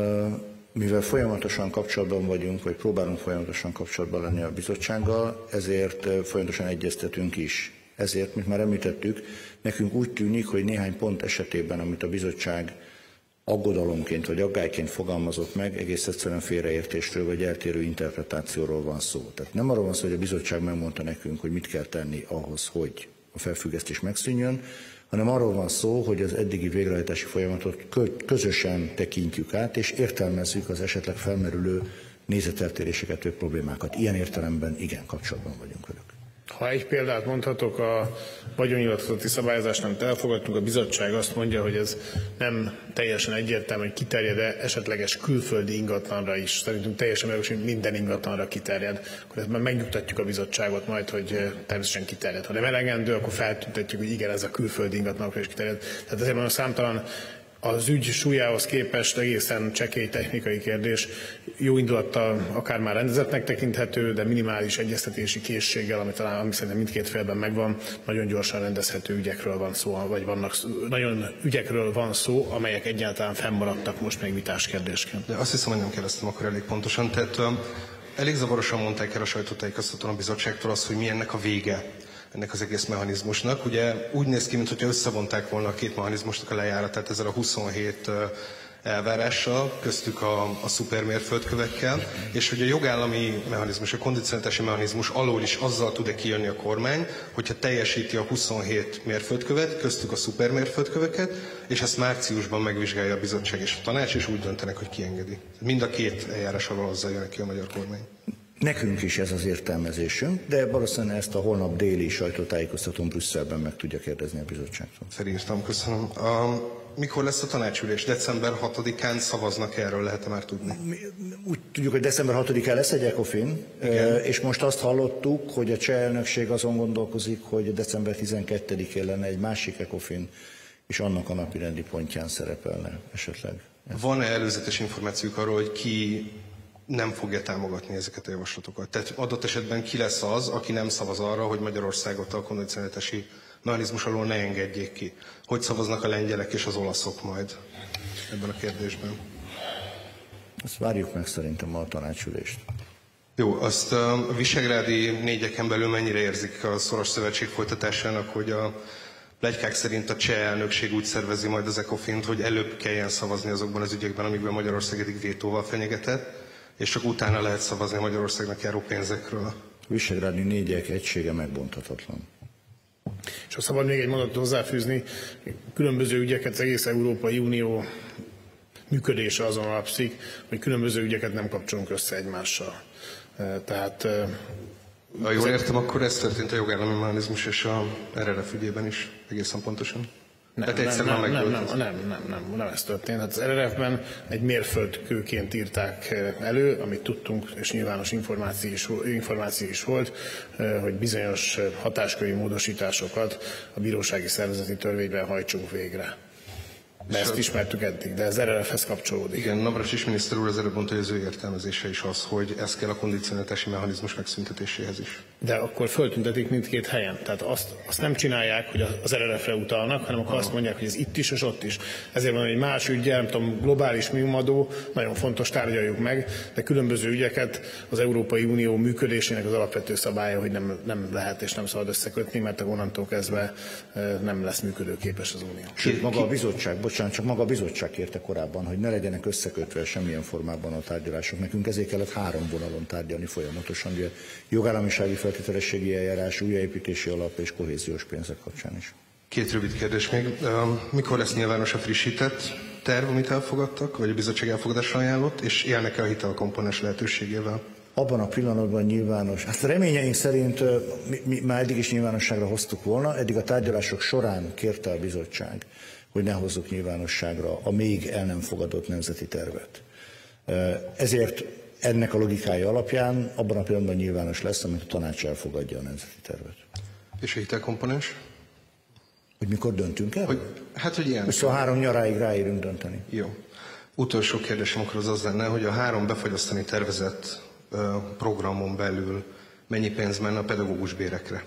Mivel folyamatosan kapcsolatban vagyunk, vagy próbálunk folyamatosan kapcsolatban lenni a bizottsággal, ezért folyamatosan egyeztetünk is. Ezért, mint már említettük, nekünk úgy tűnik, hogy néhány pont esetében, amit a bizottság aggodalomként vagy aggályként fogalmazott meg, egész egyszerűen félreértésről vagy eltérő interpretációról van szó. Tehát nem arról van szó, hogy a bizottság megmondta nekünk, hogy mit kell tenni ahhoz, hogy a felfüggesztés megszűnjön, hanem arról van szó, hogy az eddigi végrehajtási folyamatot közösen tekintjük át, és értelmezzük az esetleg felmerülő nézeteltéréseket vagy problémákat. Ilyen értelemben igen, kapcsolatban vagyunk velük. Ha egy példát mondhatok, a vagyonnyilatkozati szabályozást, amit elfogadtunk, a bizottság azt mondja, hogy ez nem teljesen egyértelmű, hogy kiterjed-e esetleges külföldi ingatlanra is. Szerintünk teljesen világos, hogy minden ingatlanra kiterjed. Akkor ezt már megnyugtatjuk a bizottságot majd, hogy természetesen kiterjed. Ha nem elegendő, akkor feltüntetjük, hogy igen, ez a külföldi ingatlanokra is kiterjed. Tehát ezért van a számtalan az ügy súlyához képest egészen csekély technikai kérdés, jó indulattal akár már rendezetnek tekinthető, de minimális egyeztetési készséggel, ami szerintem mindkét félben megvan, nagyon gyorsan rendezhető ügyekről van szó, vagy nagyon ügyekről van szó, amelyek egyáltalán fennmaradtak most még vitás kérdésként. De azt hiszem, hogy nem kérdeztem akkor elég pontosan. Tehát elég zavarosan mondták el a sajtótájékoztatón a bizottságtól azt, hogy mi ennek a vége, ennek az egész mechanizmusnak. Ugye úgy néz ki, mintha összevonták volna a két mechanizmusnak a lejáratát ezzel a 27 elvárással, köztük a szupermérföldkövekkel, és hogy a jogállami mechanizmus, a kondicionalitási mechanizmus alól is azzal tud-e kijönni a kormány, hogyha teljesíti a 27 mérföldkövet, köztük a szupermérföldköveket, és ezt márciusban megvizsgálja a bizottság és a tanács, és úgy döntenek, hogy kiengedi. Mind a két eljárás alól azzal jön ki a magyar kormány. Nekünk is ez az értelmezésünk, de valószínűleg ezt a holnap déli sajtótájékoztatón Brüsszelben meg tudja kérdezni a bizottságtól. Felírtam, köszönöm. Mikor lesz a tanácsülés? December 6-án szavaznak erről, lehet-e már tudni? Úgy tudjuk, hogy december 6-án lesz egy ECOFIN, és most azt hallottuk, hogy a cseh elnökség azon gondolkozik, hogy december 12-én lenne egy másik ECOFIN, és annak a napirendi pontján szerepelne esetleg. Van-e előzetes információk arról, hogy ki nem fogja támogatni ezeket a javaslatokat? Tehát adott esetben ki lesz az, aki nem szavaz arra, hogy Magyarországot a kondicionalitási mechanizmus alól ne engedjék ki? Hogy szavaznak a lengyelek és az olaszok majd ebben a kérdésben? Ezt várjuk meg szerintem a tanácsülést. Jó, azt a visegrádi négyeken belül mennyire érzik a szoros szövetség folytatásának, hogy a pletykák szerint a cseh elnökség úgy szervezi majd az ECOFIN-t, hogy előbb kelljen szavazni azokban az ügyekben, amikben Magyarország eddig vétóval fenyegetett, és csak utána lehet szavazni a Magyarországnak járó pénzekről. Visegrádi négyek egysége megbonthatatlan. És ha szabad még egy mondatot hozzáfűzni, különböző ügyeket az egész Európai Unió működése azon alapszik, hogy különböző ügyeket nem kapcsolunk össze egymással. Tehát... Ha jól értem, akkor ez történt a jogállami mechanizmus és a RRF ügyében is egészen pontosan? Nem ez történt. Hát az RRF-ben egy mérföldkőként írták elő, amit tudtunk, és nyilvános információ is volt, hogy bizonyos hatásköri módosításokat a bírósági szervezeti törvényben hajtsunk végre. De ezt ismertük eddig, de ez RRF-hez kapcsolódik. Igen, Navracsics miniszter úr az előbb mondta, hogy az ő értelmezése is az, hogy ez kell a kondicionalitási mechanizmus megszüntetéséhez is. De akkor föltüntetik mindkét helyen. Tehát azt nem csinálják, hogy az RRF-re utalnak, hanem akkor azt mondják, hogy ez itt is és ott is. Ezért van egy más ügyel, nem tudom, globális minimumadó, nagyon fontos, tárgyaljuk meg, de különböző ügyeket az Európai Unió működésének az alapvető szabálya, hogy nem lehet és nem szabad összekötni, mert onnantól kezdve nem lesz működőképes az Unió. Sőt, maga a bizottság, csak maga a bizottság kérte korábban, hogy ne legyenek összekötve semmilyen formában a tárgyalások. Nekünk ezért kellett 3 vonalon tárgyalni folyamatosan, ugye jogállamisági feltételességi eljárás, újjáépítési alap és kohéziós pénzek kapcsán is. 2 rövid kérdés még. Mikor lesz nyilvános a frissített terv, amit elfogadtak, vagy a bizottság elfogadásra ajánlott, és élnek-e a hitelkomponens lehetőségével? Abban a pillanatban nyilvános. Hát reményeink szerint mi már eddig is nyilvánosságra hoztuk volna, eddig a tárgyalások során kérte a bizottság, hogy ne hozzuk nyilvánosságra a még el nem fogadott nemzeti tervet. Ezért ennek a logikája alapján abban a pillanatban nyilvános lesz, amit a tanács elfogadja a nemzeti tervet. És a hitelkomponens? Hogy mikor döntünk el? Hogy ilyen. 23 nyaráig ráérünk dönteni. Jó. Utolsó kérdésem akkor az lenne, hogy a 3 befagyasztani tervezett programon belül mennyi pénz menne a pedagógus bérekre?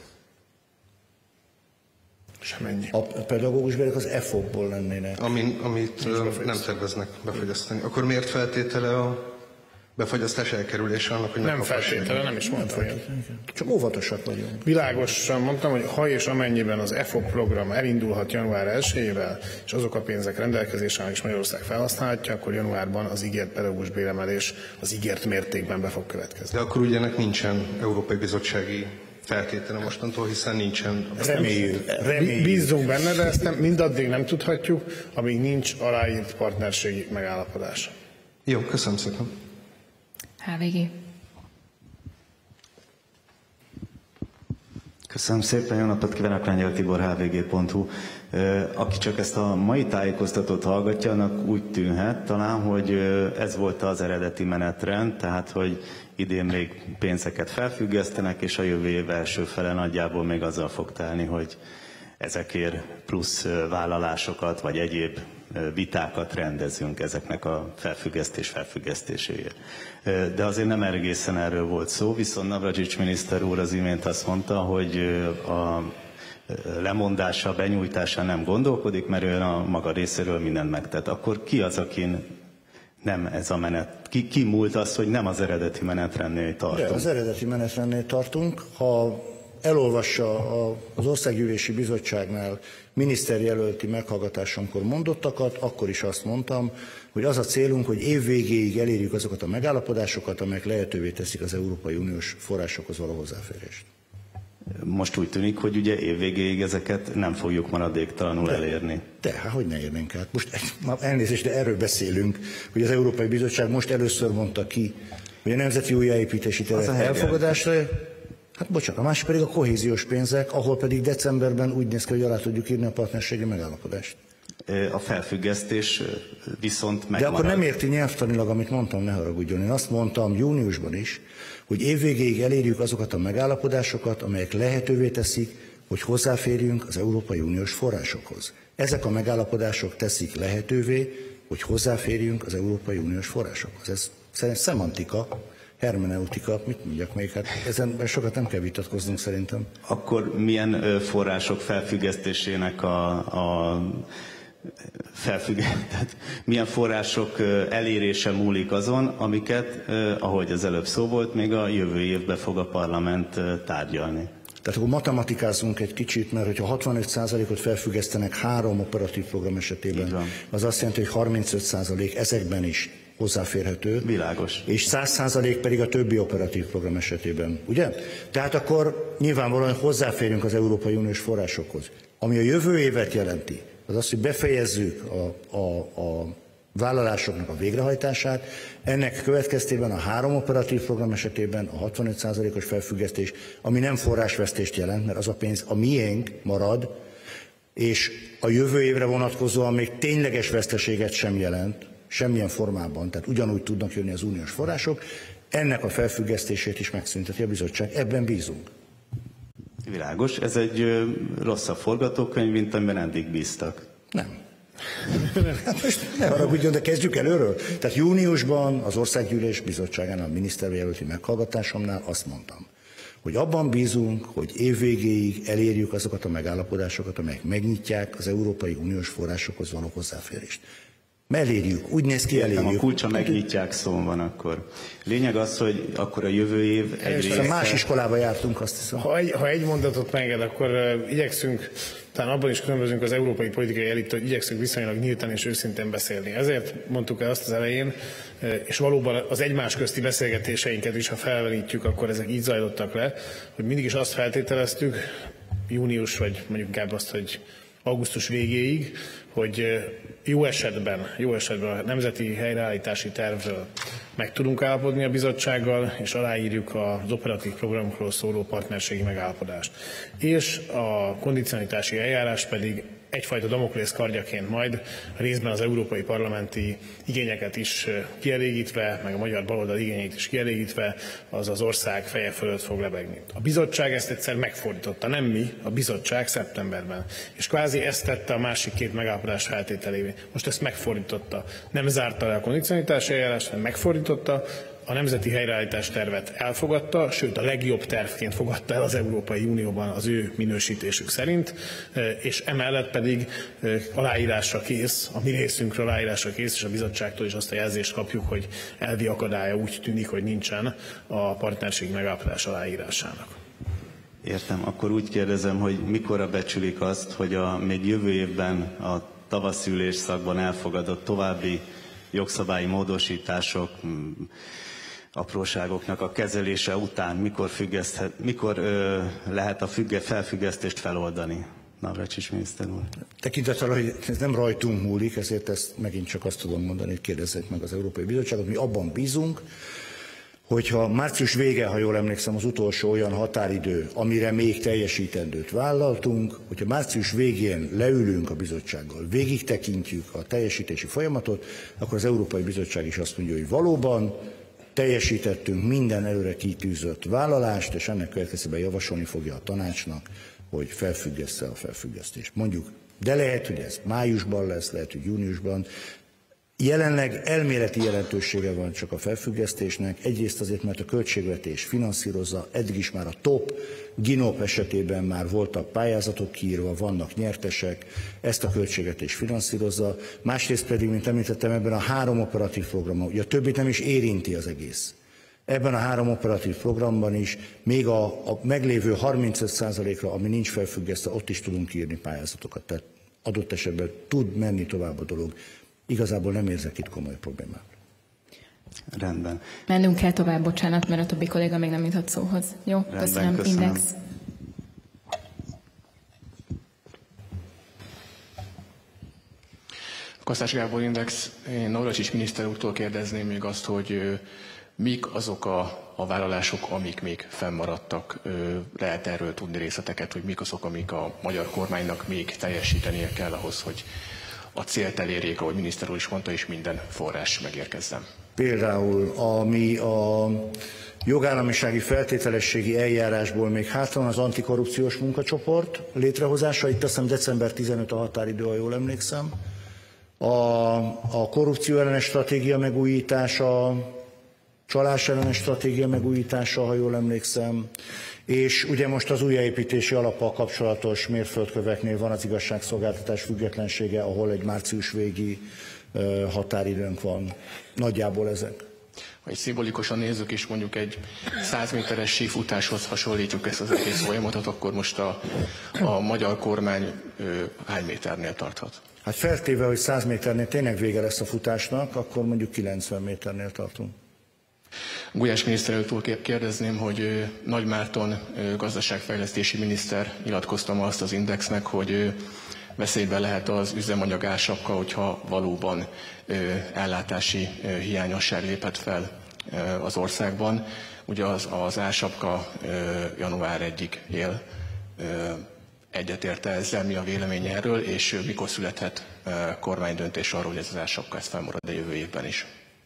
Semennyi. A pedagógus bérek az EFOP-ból lennének. Amit nem terveznek befagyasztani. Akkor miért feltétele a befagyasztás elkerülése annak, hogy nem feltétele, nem is mondtam. Csak óvatosak vagyunk. Világosan mondtam, hogy ha és amennyiben az EFOP program elindulhat január 1-ével, és azok a pénzek rendelkezésre is Magyarország felhasználhatja, akkor januárban az ígért pedagógus béremelés az ígért mértékben be fog következni. De akkor ugye ennek nincsen Európai Bizottsági feltétele mostantól, hiszen nincsen... Reméljük. Bízzunk benne, de ezt mindaddig nem tudhatjuk, amíg nincs aláírt partnerségi megállapodás. Jó, köszönöm szépen. HVG. Köszönöm szépen, jó napot kívánok, Lengyel Tibor, hvg.hu. Aki csak ezt a mai tájékoztatót hallgatja, annak úgy tűnhet talán, hogy ez volt az eredeti menetrend, tehát hogy idén még pénzeket felfüggesztenek, és a jövő év első fele nagyjából még azzal fog telni, hogy ezekért plusz vállalásokat, vagy egyéb vitákat rendezünk ezeknek a felfüggesztéséért. De azért nem egészen erről volt szó, viszont Navracsics miniszter úr az imént azt mondta, hogy a lemondása, benyújtása nem gondolkodik, mert ő a maga részéről mindent megtett. Akkor ki az, akin nem ez a menet? Ki múlt az, hogy nem az eredeti menetrendnél tartunk? De az eredeti menetrendnél tartunk. Ha elolvassa az Országgyűlési Bizottságnál miniszterjelölti meghallgatásomkor mondottakat, akkor is azt mondtam, hogy az a célunk, hogy év végéig elérjük azokat a megállapodásokat, amelyek lehetővé teszik az Európai Uniós forrásokhoz való hozzáférést. Most úgy tűnik, hogy ugye év végéig ezeket nem fogjuk maradéktalanul elérni. Hát hogy ne érnénk át? Most elnézést, de erről beszélünk, hogy az Európai Bizottság most először mondta ki, hogy a nemzeti újjáépítési terv elfogadásra. Hát bocsánat, a másik pedig a kohéziós pénzek, ahol pedig decemberben úgy néz ki, hogy alá tudjuk írni a partnerségi megállapodást. A felfüggesztés viszont megmarad. De akkor nem érti nyelvtanilag, amit mondtam, ne haragudjon. Én azt mondtam júniusban is, hogy évvégéig elérjük azokat a megállapodásokat, amelyek lehetővé teszik, hogy hozzáférjünk az Európai Uniós forrásokhoz. Ezek a megállapodások teszik lehetővé, hogy hozzáférjünk az Európai Uniós forrásokhoz. Ez szemantika, hermeneutika, mit mondjak még, hát ezen sokat nem kell vitatkoznunk szerintem. Akkor milyen források felfüggesztésének milyen források elérése múlik azon, amiket, ahogy az előbb szó volt, még a jövő évben fog a parlament tárgyalni? Tehát akkor matematikázunk egy kicsit, mert hogyha 65%-ot felfüggesztenek 3 operatív program esetében, az azt jelenti, hogy 35% ezekben is hozzáférhető. Világos. És 100% pedig a többi operatív program esetében, ugye? Tehát akkor nyilvánvalóan hozzáférünk az Európai Uniós forrásokhoz. Ami a jövő évet jelenti, az az, hogy befejezzük a vállalásoknak a végrehajtását. Ennek következtében a 3 operatív program esetében a 65%-os felfüggesztés, ami nem forrásvesztést jelent, mert az a pénz a miénk marad, és a jövő évre vonatkozóan még tényleges veszteséget sem jelent, semmilyen formában, tehát ugyanúgy tudnak jönni az uniós források, ennek a felfüggesztését is megszünteti a bizottság, ebben bízunk. Világos, ez egy rosszabb forgatókönyv, mint amiben eddig bíztak. Nem. Hát most ne haragudjon, de kezdjük előről. Tehát júniusban az Országgyűlés Bizottságánál, a miniszterjelölti meghallgatásomnál azt mondtam, hogy abban bízunk, hogy évvégéig elérjük azokat a megállapodásokat, amelyek megnyitják az Európai Uniós forrásokhoz való hozzáférést. Elérjük, úgy néz ki, elérjük. A kulcsa megnyitják szó van akkor. Lényeg az, hogy akkor a jövő év egy része... Más iskolába jártunk, azt hiszem. Ha egy mondatot megenged, akkor igyekszünk, talán abban is különbözünk az európai politikai elittől, hogy igyekszünk viszonylag nyíltan és őszintén beszélni. Ezért mondtuk el azt az elején, és valóban az egymás közti beszélgetéseinket is, ha felvenítjük, akkor ezek így zajlottak le, hogy mindig is azt feltételeztük, június, vagy mondjuk inkább azt, hogy augusztus végéig, hogy jó esetben a nemzeti helyreállítási tervről meg tudunk állapodni a bizottsággal, és aláírjuk az operatív programokról szóló partnerségi megállapodást. És a kondicionalitási eljárás pedig egyfajta Damoklész kardjaként majd részben az európai parlamenti igényeket is kielégítve, meg a magyar baloldal igényeit is kielégítve, az az ország feje fölött fog lebegni. A bizottság ezt egyszer megfordította, nem mi, a bizottság szeptemberben. És kvázi ezt tette a másik 2 megállapodás feltételévé. Most ezt megfordította. Nem zárta le a kondicionalitási eljárást, hanem megfordította, a nemzeti helyreállítás tervet elfogadta, sőt a legjobb tervként fogadta el az Európai Unióban az ő minősítésük szerint, és emellett pedig aláírásra kész, a mi részünkről aláírásra kész, és a bizottságtól is azt a jelzést kapjuk, hogy elvi akadálya úgy tűnik, hogy nincsen a partnerség megállapodás aláírásának. Értem, akkor úgy kérdezem, hogy mikorra becsülik azt, hogy a még jövő évben a tavaszi ülésszakban elfogadott további jogszabályi módosítások, apróságoknak a kezelése után mikor lehet a felfüggesztést feloldani? Navracsics miniszter úr. Tekintettel, hogy ez nem rajtunk múlik, ezért ezt megint csak azt tudom mondani, hogy kérdezzék meg az Európai Bizottságot. Mi abban bízunk, hogyha március vége, ha jól emlékszem, az utolsó olyan határidő, amire még teljesítendőt vállaltunk, hogyha március végén leülünk a bizottsággal, végig tekintjük a teljesítési folyamatot, akkor az Európai Bizottság is azt mondja, hogy valóban teljesítettünk minden előre kitűzött vállalást, és ennek következtében javasolni fogja a tanácsnak, hogy felfüggeszte a felfüggesztést. Mondjuk, de lehet, hogy ez májusban lesz, lehet, hogy júniusban. Jelenleg elméleti jelentősége van csak a felfüggesztésnek, egyrészt azért, mert a költségvetés finanszírozza, eddig is már a TOP, GINOP esetében már voltak pályázatok kiírva, vannak nyertesek, ezt a költségvetés finanszírozza, másrészt pedig, mint említettem, ebben a 3 operatív programban, ugye a többit nem is érinti az egész. Ebben a 3 operatív programban is még a meglévő 35%-ra, ami nincs felfüggesztve, ott is tudunk írni pályázatokat, tehát adott esetben tud menni tovább a dolog. Igazából nem érzek itt komoly problémát. Rendben. Mennünk kell tovább, bocsánat, mert a többi kolléga még nem jutott szóhoz. Jó, rendben, köszönöm. Index. Kasztás Gábor, Index. Én Navracsics miniszter úrtól kérdezném még azt, hogy mik azok a vállalások, amik még fennmaradtak. Lehet erről tudni részleteket, hogy mik azok, amik a magyar kormánynak még teljesítenie kell ahhoz, hogy a célt elérjék, ahogy miniszter úr is mondta, és minden forrás megérkezzen. Például, ami a jogállamisági feltételességi eljárásból még hátra van, az antikorrupciós munkacsoport létrehozása, itt azt hiszem december 15 a határidő, ha jól emlékszem. A korrupció ellenes stratégia megújítása, csalás ellenes stratégia megújítása, ha jól emlékszem, és ugye most az újjáépítési alappal kapcsolatos mérföldköveknél van az igazságszolgáltatás függetlensége, ahol egy március végi határidőnk van. Nagyjából ezek. Ha egy szimbolikusan nézzük, és mondjuk egy 100 méteres sífutáshoz hasonlítjuk ezt az egész folyamatot, akkor most a magyar kormány hány méternél tarthat? Hát feltéve, hogy 100 méternél tényleg vége lesz a futásnak, akkor mondjuk 90 méternél tartunk. Gulyás miniszterelnöktől kérdezném, hogy Nagy Márton gazdaságfejlesztési miniszter nyilatkozta ma azt az Indexnek, hogy veszélyben lehet az üzemanyag ársapka, hogyha valóban ellátási hiányosság lépett fel az országban. Ugye az ársapka január 1-ig él. Egyetérte ezzel, mi a vélemény erről, és mikor születhet kormánydöntés arról, hogy ez az ársapka fennmarad a jövő évben is?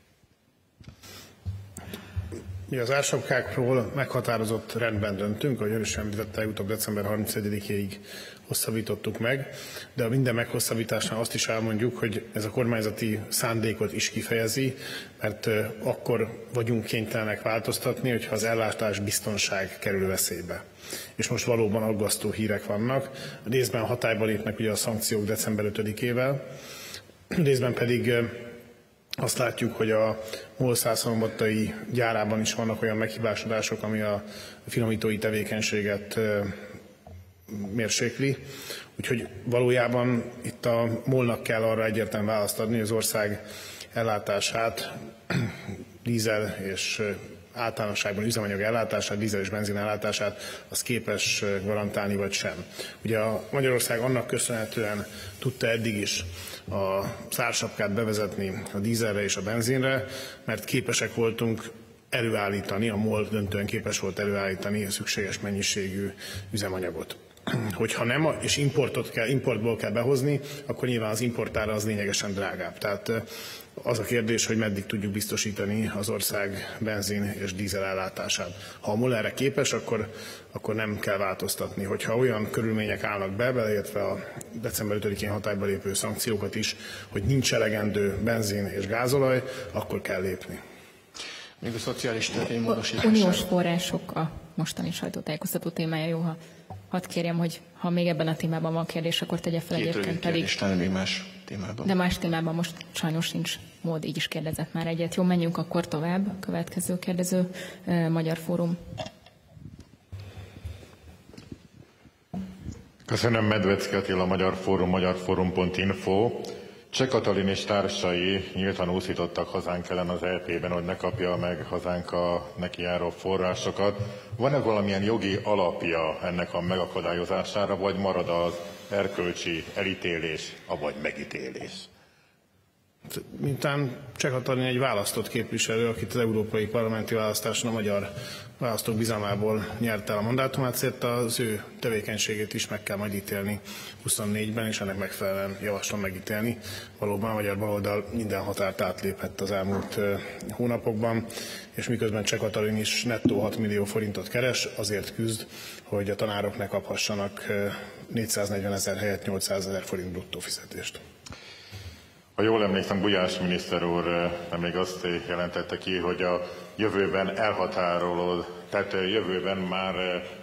Mi az ársapkákról meghatározott rendben döntünk, ahogy ön is említette, legutóbb december 31-ig hosszabbítottuk meg, de a minden meghosszabbításnál azt is elmondjuk, hogy ez a kormányzati szándékot is kifejezi, mert akkor vagyunk kénytelenek változtatni, hogyha az ellátás biztonság kerül veszélybe. És most valóban aggasztó hírek vannak. Részben hatályba lépnek ugye a szankciók december 5-ével, részben pedig azt látjuk, hogy a MOL Szászhalombattai gyárában is vannak olyan meghibásodások, ami a finomítói tevékenységet mérsékli. Úgyhogy valójában itt a MOL-nak kell arra egyértelműen választ adni, hogy az ország ellátását, dízel és általánosságban üzemanyag ellátását, dízel és benzin ellátását, az képes garantálni vagy sem. Ugye a Magyarország annak köszönhetően tudta eddig is a ársapkát bevezetni a dízelre és a benzinre, mert képesek voltunk előállítani, a MOL döntően képes volt előállítani a szükséges mennyiségű üzemanyagot. Hogyha nem, és importból kell behozni, akkor nyilván az importára az lényegesen drágább. Tehát az a kérdés, hogy meddig tudjuk biztosítani az ország benzin és dízel ellátását. Ha a MOL erre képes, akkor nem kell változtatni. Hogyha olyan körülmények állnak be, beleértve a december 5-én hatályba lépő szankciókat is, hogy nincs elegendő benzin és gázolaj, akkor kell lépni. Még a szociális törvénymódosítás. Uniós források a mostani sajtótájékoztató témája, jó, hadd kérjem, hogy ha még ebben a témában van kérdés, akkor tegye fel egyébként pedig. Még más témában. De más témában most sajnos nincs mód, így is kérdezett már egyet. Jó, menjünk akkor tovább. Következő kérdező, Magyar Fórum. Köszönöm, Medvecki Attila, Magyar Fórum, magyarforum.info. Cseh Katalin és társai nyíltan úszítottak hazánk ellen az EP-ben, hogy ne kapja meg hazánk a neki járó forrásokat. Van-e valamilyen jogi alapja ennek a megakadályozására, vagy marad az erkölcsi elítélés, avagy megítélés? Mintán Cseh Katalin egy választott képviselő, akit az európai parlamenti választáson a magyar választók bizalmából nyerte el a mandátumát, szért az ő tevékenységét is meg kell majd ítélni 24-ben, és ennek megfelelően javaslom megítélni. Valóban a magyar baloldal minden határt átlépett az elmúlt hónapokban, és miközben Cseh Katalin is nettó 6 millió forintot keres, azért küzd, hogy a tanárok ne kaphassanak 440 000 helyett 800 000 forint bruttó fizetést. Ha jól emlékszem, Gulyás miniszter úr még azt jelentette ki, hogy a jövőben elhatárolód, tehát jövőben már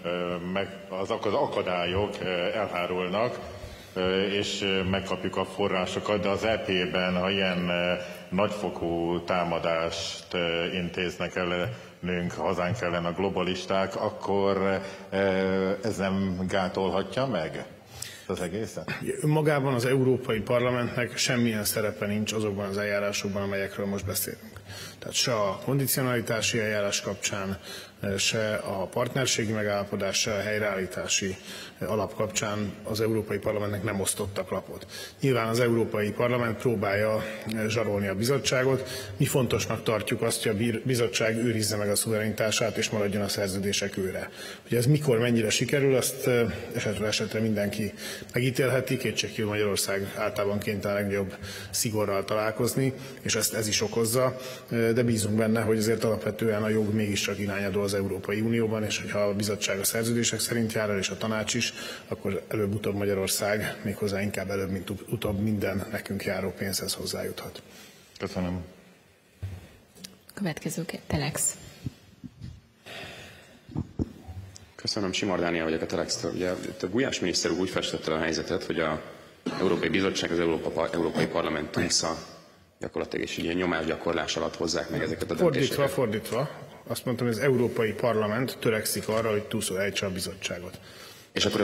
az akadályok elhárulnak, és megkapjuk a forrásokat, de az EP-ben, ha ilyen nagyfokú támadást intéznek ellenünk, hazánk ellen a globalisták, akkor ez nem gátolhatja meg az egészet? Magában az Európai Parlamentnek semmilyen szerepe nincs azokban az eljárásokban, amelyekről most beszélünk. Tehát se a kondicionalitási eljárás kapcsán, se a partnerségi megállapodás, se a helyreállítási alap kapcsán az Európai Parlamentnek nem osztottak lapot. Nyilván az Európai Parlament próbálja zsarolni a bizottságot. Mi fontosnak tartjuk azt, hogy a bizottság őrizze meg a szuverenitását és maradjon a szerződések őre. Hogy ez mikor, mennyire sikerül, azt esetről esetre mindenki megítélheti. Kétségkívül Magyarország általában kénytelen legnagyobb szigorral találkozni, és ez is okozza, de bízunk benne, hogy azért alapvetően a jog mégiscsak irányadó az Európai Unióban, és hogyha a bizottság a szerződések szerint jár el, és a tanács is, akkor előbb-utóbb Magyarország, méghozzá inkább előbb, mint utóbb minden nekünk járó pénzhez hozzájuthat. Köszönöm. Következő Telex. Köszönöm, Simar Dániel vagyok a Telex-től. Ugye a Gulyás miniszter úr úgy festette a helyzetet, hogy az Európai Bizottság, az Európai Parlament túlsza gyakorlatilag, és ilyen nyomásgyakorlás alatt hozzák meg ezeket a döntéseket. Fordítva. Azt mondtam, hogy az Európai Parlament törekszik arra, hogy túlszul ejtse a bizottságot. És akkor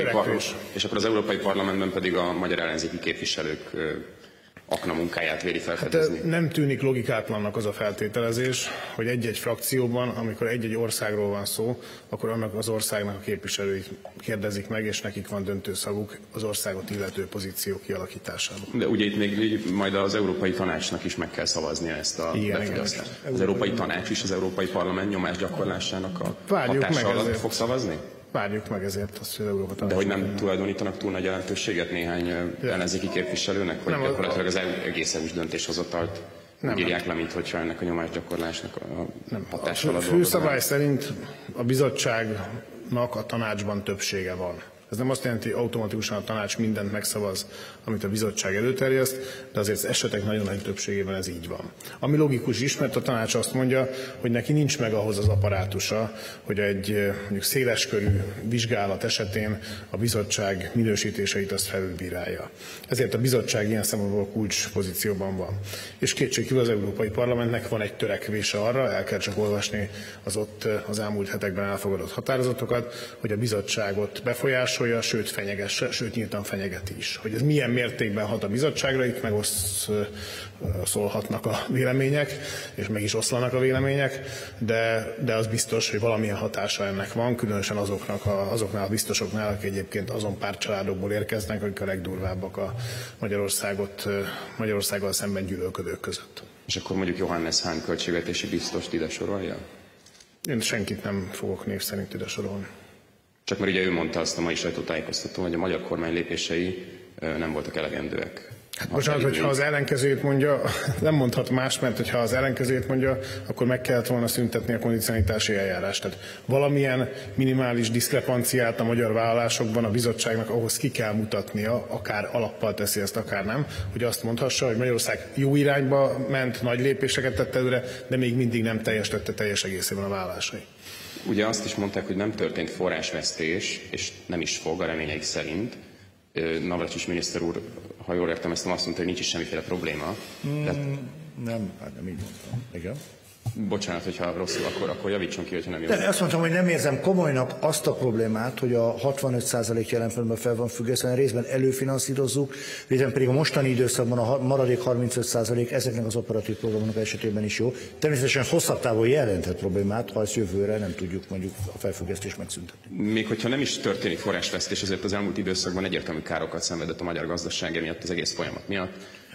az Európai Parlamentben pedig a magyar ellenzéki képviselők akna munkáját véri felfedezni. Hát nem tűnik logikátlannak az a feltételezés, hogy egy-egy frakcióban, amikor egy-egy országról van szó, akkor annak az országnak a képviselőit kérdezik meg, és nekik van döntő szavuk az országot illető pozíció kialakításában. De ugye itt még majd az Európai Tanácsnak is meg kell szavaznia ezt a befogyasztást. Az Európai Tanács is az Európai Parlament nyomásgyakorlásának a hatása alatt fog szavazni? Várjuk meg ezért azt, hogy az Európa Tanács. De hogy nem tulajdonítanak túl nagy jelentőséget néhány ellenzéki képviselőnek, hogy gyakorlatilag az egész EU-s döntéshozatalt úgy írják le, mint hogyha ennek a nyomásgyakorlásnak a hatása alatt. A főszabály szerint a bizottságnak a tanácsban többsége van. Ez nem azt jelenti, hogy automatikusan a tanács mindent megszavaz, amit a bizottság előterjeszt, de azért az esetek nagyon nagy többségében ez így van. Ami logikus is, mert a tanács azt mondja, hogy neki nincs meg ahhoz az apparátusa, hogy egy mondjuk széleskörű vizsgálat esetén a bizottság minősítéseit azt felülbírálja. Ezért a bizottság ilyen szempontból kulcs pozícióban van. És kétségkívül az Európai Parlamentnek van egy törekvése arra, el kell csak olvasni az ott az elmúlt hetekben elfogadott határozatokat, hogy a bizottságot befolyásolja, sőt fenyegesse, sőt nyíltan fenyegeti is. Hogy ez milyen mértékben hat a bizottságra, itt megoszolhatnak a vélemények, és meg is oszlanak a vélemények, de az biztos, hogy valamilyen hatása ennek van, különösen azoknál a biztosoknál, akik egyébként azon pártcsaládokból érkeznek, akik a legdurvábbak a Magyarországgal szemben gyűlölködők között. És akkor mondjuk Johannes Hahn költségvetési biztost ide sorolja? Én senkit nem fogok név szerint ide sorolni. Csak mert ugye ő mondta azt a mai sajtótájékoztatón, hogy a magyar kormány lépései nem voltak elegendőek. Hát bocsánat, hogyha az ellenkezőjét mondja, nem mondhat más, mert hogyha az ellenkezőjét mondja, akkor meg kellett volna szüntetni a kondicionalitási eljárást. Tehát valamilyen minimális diszkrepanciát a magyar vállalásokban a bizottságnak ahhoz ki kell mutatnia, akár alappal teszi ezt, akár nem, hogy azt mondhassa, hogy Magyarország jó irányba ment, nagy lépéseket tett előre, de még mindig nem teljesítette teljes egészében a vállalásai. Ugye azt is mondták, hogy nem történt forrásvesztés, és nem is fog a reményeik szerint. Navracsics miniszter úr, ha jól értelmeztem, azt mondta, hogy nincs is semmiféle probléma. Nem, hát nem így mondtam. Igen. Bocsánat, hogyha rosszul, akkor javítson ki, hogyha nem jó. De azt mondtam, hogy nem érzem komolynak azt a problémát, hogy a 65% jelen pillanatban fel van függesztve, részben előfinanszírozzuk, részben pedig a mostani időszakban a maradék 35% ezeknek az operatív programok esetében is jó. Természetesen hosszabb távon jelenthet problémát, ha ezt jövőre nem tudjuk mondjuk a felfüggesztést megszüntetni. Még hogyha nem is történik forrásvesztés, azért az elmúlt időszakban egyértelmű károkat szenvedett a magyar gazdaság miatt, az egész folyamat miatt.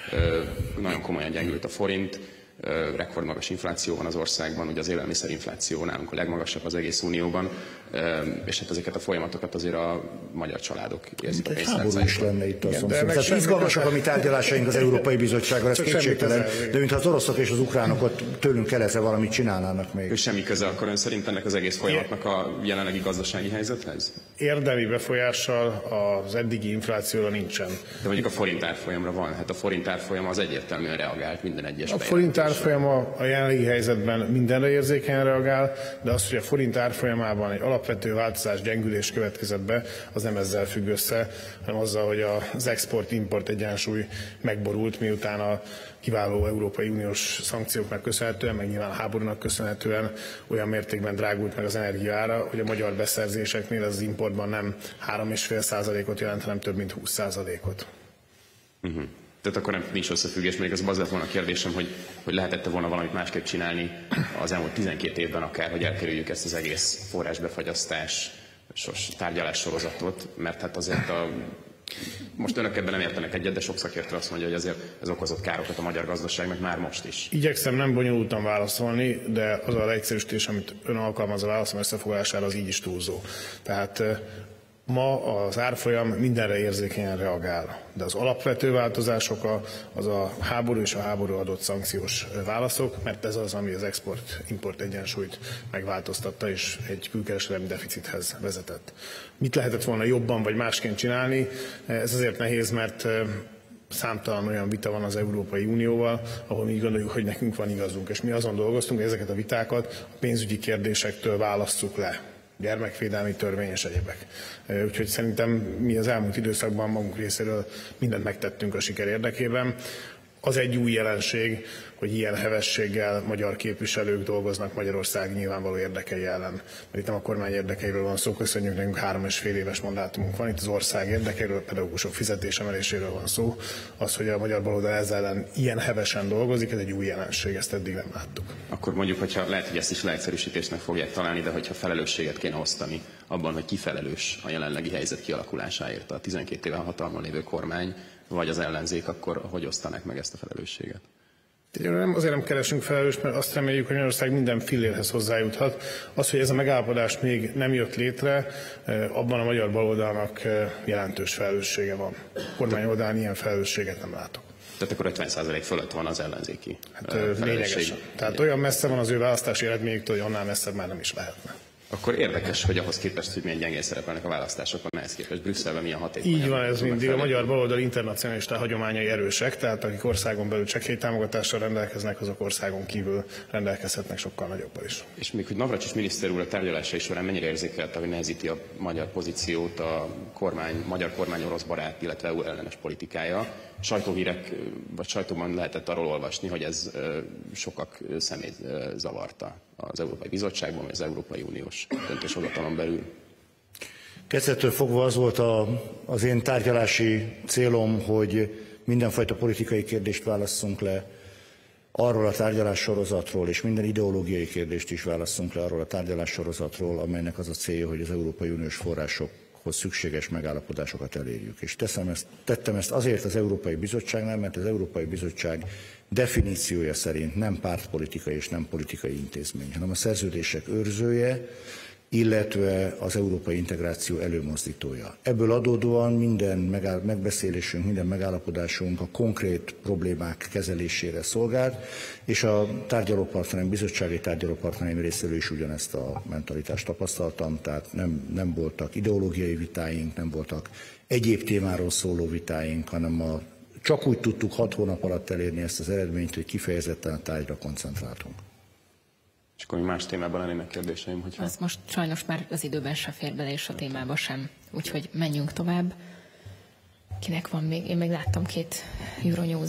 Nagyon komolyan gyengült a forint. Rekordmagas infláció van az országban, ugye az élelmiszerinfláció nálunk a legmagasabb az egész Unióban, és hát ezeket a folyamatokat azért a magyar családok érzik a pénztárcájukban. Háború is lenne itt a szomszéd. Tehát izgalmasak a mi tárgyalásaink az Európai Bizottsággal, ez kétségtelen, de mintha az oroszok és az ukránok ott tőlünk keletre valamit csinálnának még. És semmi köze akkor ön szerint ennek az egész folyamatnak a jelenlegi gazdasági helyzethez? Érdemi befolyással az eddigi inflációra nincsen. De mondjuk a forint árfolyamra van, hát a forint árfolyam az egyértelműen reagált minden egyes árfolyama a jelenlegi helyzetben mindenre érzékenyen reagál, de az, hogy a forint árfolyamában egy alapvető változás, gyengülés következett be, az nem ezzel függ össze, hanem azzal, hogy az export-import egyensúly megborult, miután a kiváló Európai Uniós szankcióknak köszönhetően, meg nyilván a háborúnak köszönhetően olyan mértékben drágult meg az energiaára, hogy a magyar beszerzéseknél az importban nem 3,5%-ot jelent, hanem több mint 20%-ot. Tehát akkor nincs összefüggés, még az lett volna a kérdésem, hogy lehetette volna valamit másképp csinálni az elmúlt 12 évben akár, hogy elkerüljük ezt az egész forrásbefagyasztás tárgyalás sorozatot, mert hát azért most önök ebben nem értenek egyet, de sok szakértő azt mondja, hogy azért ez okozott károkat a magyar gazdaságnak már most is. Igyekszem nem bonyolultan válaszolni, de az a leegyszerűsítés, amit ön alkalmaz a válaszom összefoglalására, az így is túlzó. Tehát ma az árfolyam mindenre érzékenyen reagál, de az alapvető változások az a háború és a háború adott szankciós válaszok, mert ez az, ami az export-import egyensúlyt megváltoztatta és egy külkereskedelmi deficithez vezetett. Mit lehetett volna jobban vagy másként csinálni? Ez azért nehéz, mert számtalan olyan vita van az Európai Unióval, ahol mi gondoljuk, hogy nekünk van igazunk, és mi azon dolgoztunk, hogy ezeket a vitákat a pénzügyi kérdésektől válasszuk le. Gyermekvédelmi törvény és egyebek. Úgyhogy szerintem mi az elmúlt időszakban magunk részéről mindent megtettünk a siker érdekében. az egy új jelenség, hogy ilyen hevességgel magyar képviselők dolgoznak Magyarország nyilvánvaló érdekei ellen. Mert itt nem a kormány érdekeiről van szó, köszönjük, nekünk 3,5 éves mandátumunk van, itt az ország érdekeiről, a pedagógusok fizetésemeléséről van szó. Az, hogy a magyar baloldal ezzel ellen ilyen hevesen dolgozik, ez egy új jelenség, ezt eddig nem láttuk. Akkor mondjuk, hogyha lehet, hogy ezt is leegyszerűsítésnek fogják találni, de hogyha felelősséget kéne osztani abban, hogy ki felelős a jelenlegi helyzet kialakulásáért, a 12 éven hatalmon lévő kormány vagy az ellenzék, akkor hogy osztanák meg ezt a felelősséget? Azért nem keresünk felelőst, mert azt reméljük, hogy Magyarország minden fillérhez hozzájuthat. Az, hogy ez a megállapodás még nem jött létre, abban a magyar baloldalnak jelentős felelőssége van. A kormány oldalán ilyen felelősséget nem látok. Tehát akkor 50% fölött van az ellenzéki lényegesen. Tehát olyan messze van az ő választási eredményüktől, hogy annál messzebb már nem is lehetne. Akkor érdekes, hogy ahhoz képest, hogy milyen gyengén szerepelnek a választásokon, ehhez képest Brüsszelben milyen hatékony. Így van, ez mindig. A magyar baloldal internacionalista hagyományai erősek, tehát akik országon belül csekély támogatással rendelkeznek, azok országon kívül rendelkezhetnek sokkal nagyobbal is. És még hogy Navracsics miniszter úr a tárgyalásai során mennyire érzékelte, hogy nehezíti a magyar pozíciót a magyar kormány orosz barát, illetve EU ellenes politikája. Sajtóhírek, vagy sajtóban lehetett arról olvasni, hogy ez sokak szemét zavarta az Európai Bizottságban, vagy az Európai Uniós döntéshozatalon belül. Kezdettől fogva az volt az én tárgyalási célom, hogy mindenfajta politikai kérdést válasszunk le arról a tárgyalássorozatról, és minden ideológiai kérdést is válasszunk le arról a tárgyalássorozatról, amelynek az a célja, hogy az Európai Uniós forrásokhoz szükséges megállapodásokat elérjük. És tettem ezt azért az Európai Bizottságnál, mert az Európai Bizottság definíciója szerint nem pártpolitikai és nem politikai intézmény, hanem a szerződések őrzője, illetve az európai integráció előmozdítója. Ebből adódóan minden megbeszélésünk, minden megállapodásunk a konkrét problémák kezelésére szolgált, és a tárgyalópartnereim, bizottsági tárgyalópartnereim részéről is ugyanezt a mentalitást tapasztaltam, tehát nem voltak ideológiai vitáink, nem voltak egyéb témáról szóló vitáink, hanem csak úgy tudtuk 6 hónap alatt elérni ezt az eredményt, hogy kifejezetten a tárgyra koncentráltunk. És akkor más témában lennének kérdéseim, hogyha... Az most sajnos már az időben se fér bele, és a témába sem. Úgyhogy menjünk tovább. Kinek van még? Én még láttam 2 Euronews.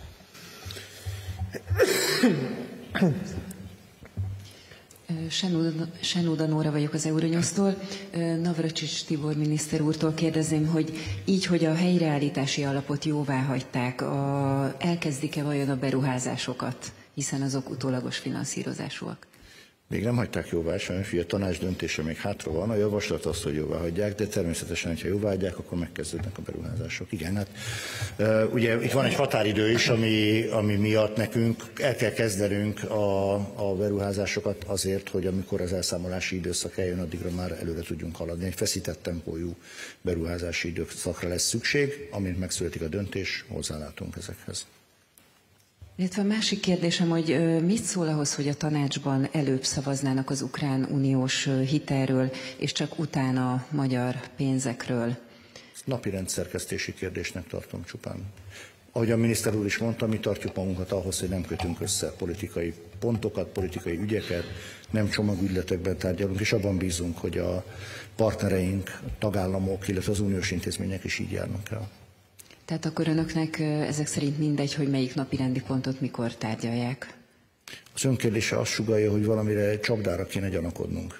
Senóda Nóra vagyok az Euronews-tól. Navracsics Tibor miniszter úrtól kérdezném, hogy így, hogy a helyreállítási alapot jóvá hagyták, elkezdik-e vajon a beruházásokat, hiszen azok utólagos finanszírozásúak? Még nem hagyták jóvá, sajnos, hogy a tanács döntése még hátra van. A javaslat az, hogy jóvá hagyják, de természetesen, ha jóvá hagyják, akkor megkezdődnek a beruházások. Igen, hát ugye itt van egy határidő is, ami miatt nekünk el kell kezdenünk a beruházásokat azért, hogy amikor az elszámolási időszak eljön, addigra már előre tudjunk haladni. Egy feszített tempójú beruházási időszakra lesz szükség, amint megszületik a döntés, hozzálátunk ezekhez. Illetve a másik kérdésem, hogy mit szól ahhoz, hogy a tanácsban előbb szavaznának az ukrán uniós hitelről, és csak utána magyar pénzekről? Ezt napi rendszerkesztési kérdésnek tartom csupán. Ahogy a miniszter úr is mondta, mi tartjuk magunkat ahhoz, hogy nem kötünk össze politikai pontokat, politikai ügyeket, nem csomagügyletekben tárgyalunk, és abban bízunk, hogy a partnereink, tagállamok, illetve az uniós intézmények is így járnak el. Tehát akkor önöknek ezek szerint mindegy, hogy melyik napirendi pontot mikor tárgyalják? Az önkérdése azt sugallja, hogy valamire csapdára kéne gyanakodnunk.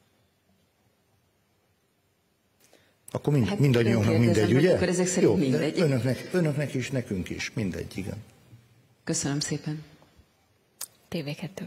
Akkor mindannyiunknak mindegy, ugye? Akkor ezek szerint jó, mindegy. Önöknek is, nekünk is, mindegy, igen. Köszönöm szépen. TV2.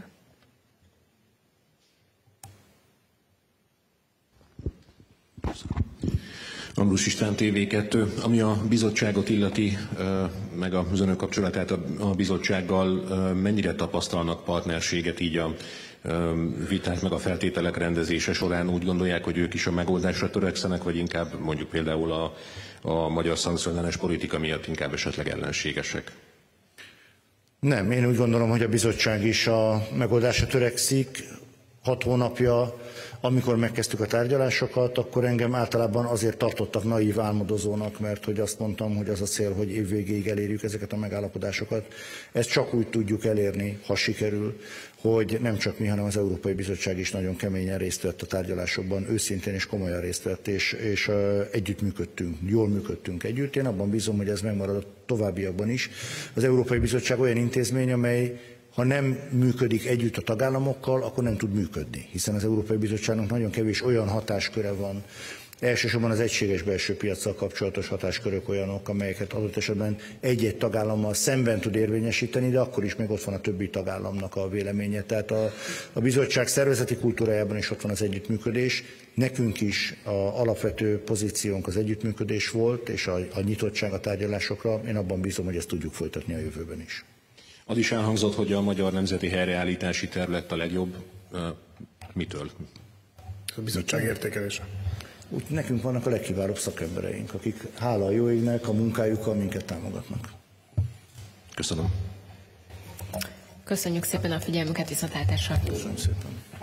Ambrus István, TV2. Ami a bizottságot illeti, meg az önök kapcsolatát a bizottsággal, mennyire tapasztalnak partnerséget így a viták meg a feltételek rendezése során? Úgy gondolják, hogy ők is a megoldásra törekszenek, vagy inkább mondjuk például a magyar szankcióellenes politika miatt inkább esetleg ellenségesek? Nem, én úgy gondolom, hogy a bizottság is a megoldásra törekszik. 6 hónapja, amikor megkezdtük a tárgyalásokat, akkor engem általában azért tartottak naív álmodozónak, mert hogy azt mondtam, hogy az a cél, hogy év végéig elérjük ezeket a megállapodásokat. Ezt csak úgy tudjuk elérni, ha sikerül, hogy nem csak mi, hanem az Európai Bizottság is nagyon keményen részt vett a tárgyalásokban, őszintén és komolyan részt vett, és együtt működtünk, jól működtünk együtt. Én abban bízom, hogy ez megmarad a továbbiakban is. Az Európai Bizottság olyan intézmény, amely ha nem működik együtt a tagállamokkal, akkor nem tud működni, hiszen az Európai Bizottságnak nagyon kevés olyan hatásköre van, elsősorban az egységes belső piaccal kapcsolatos hatáskörök olyanok, amelyeket adott esetben egy-egy tagállammal szemben tud érvényesíteni, de akkor is még ott van a többi tagállamnak a véleménye. Tehát a bizottság szervezeti kultúrájában is ott van az együttműködés. Nekünk is az alapvető pozíciónk az együttműködés volt, és a nyitottság a tárgyalásokra. Én abban bízom, hogy ezt tudjuk folytatni a jövőben is. Az is elhangzott, hogy a magyar nemzeti helyreállítási terv lett a legjobb. Mitől? A bizottság értékelése. Úgy nekünk vannak a legkiválóbb szakembereink, akik hála a jó égnek a munkájukkal minket támogatnak. Köszönöm. Köszönjük szépen a figyelmüket, viszontlátásra. Köszönöm szépen.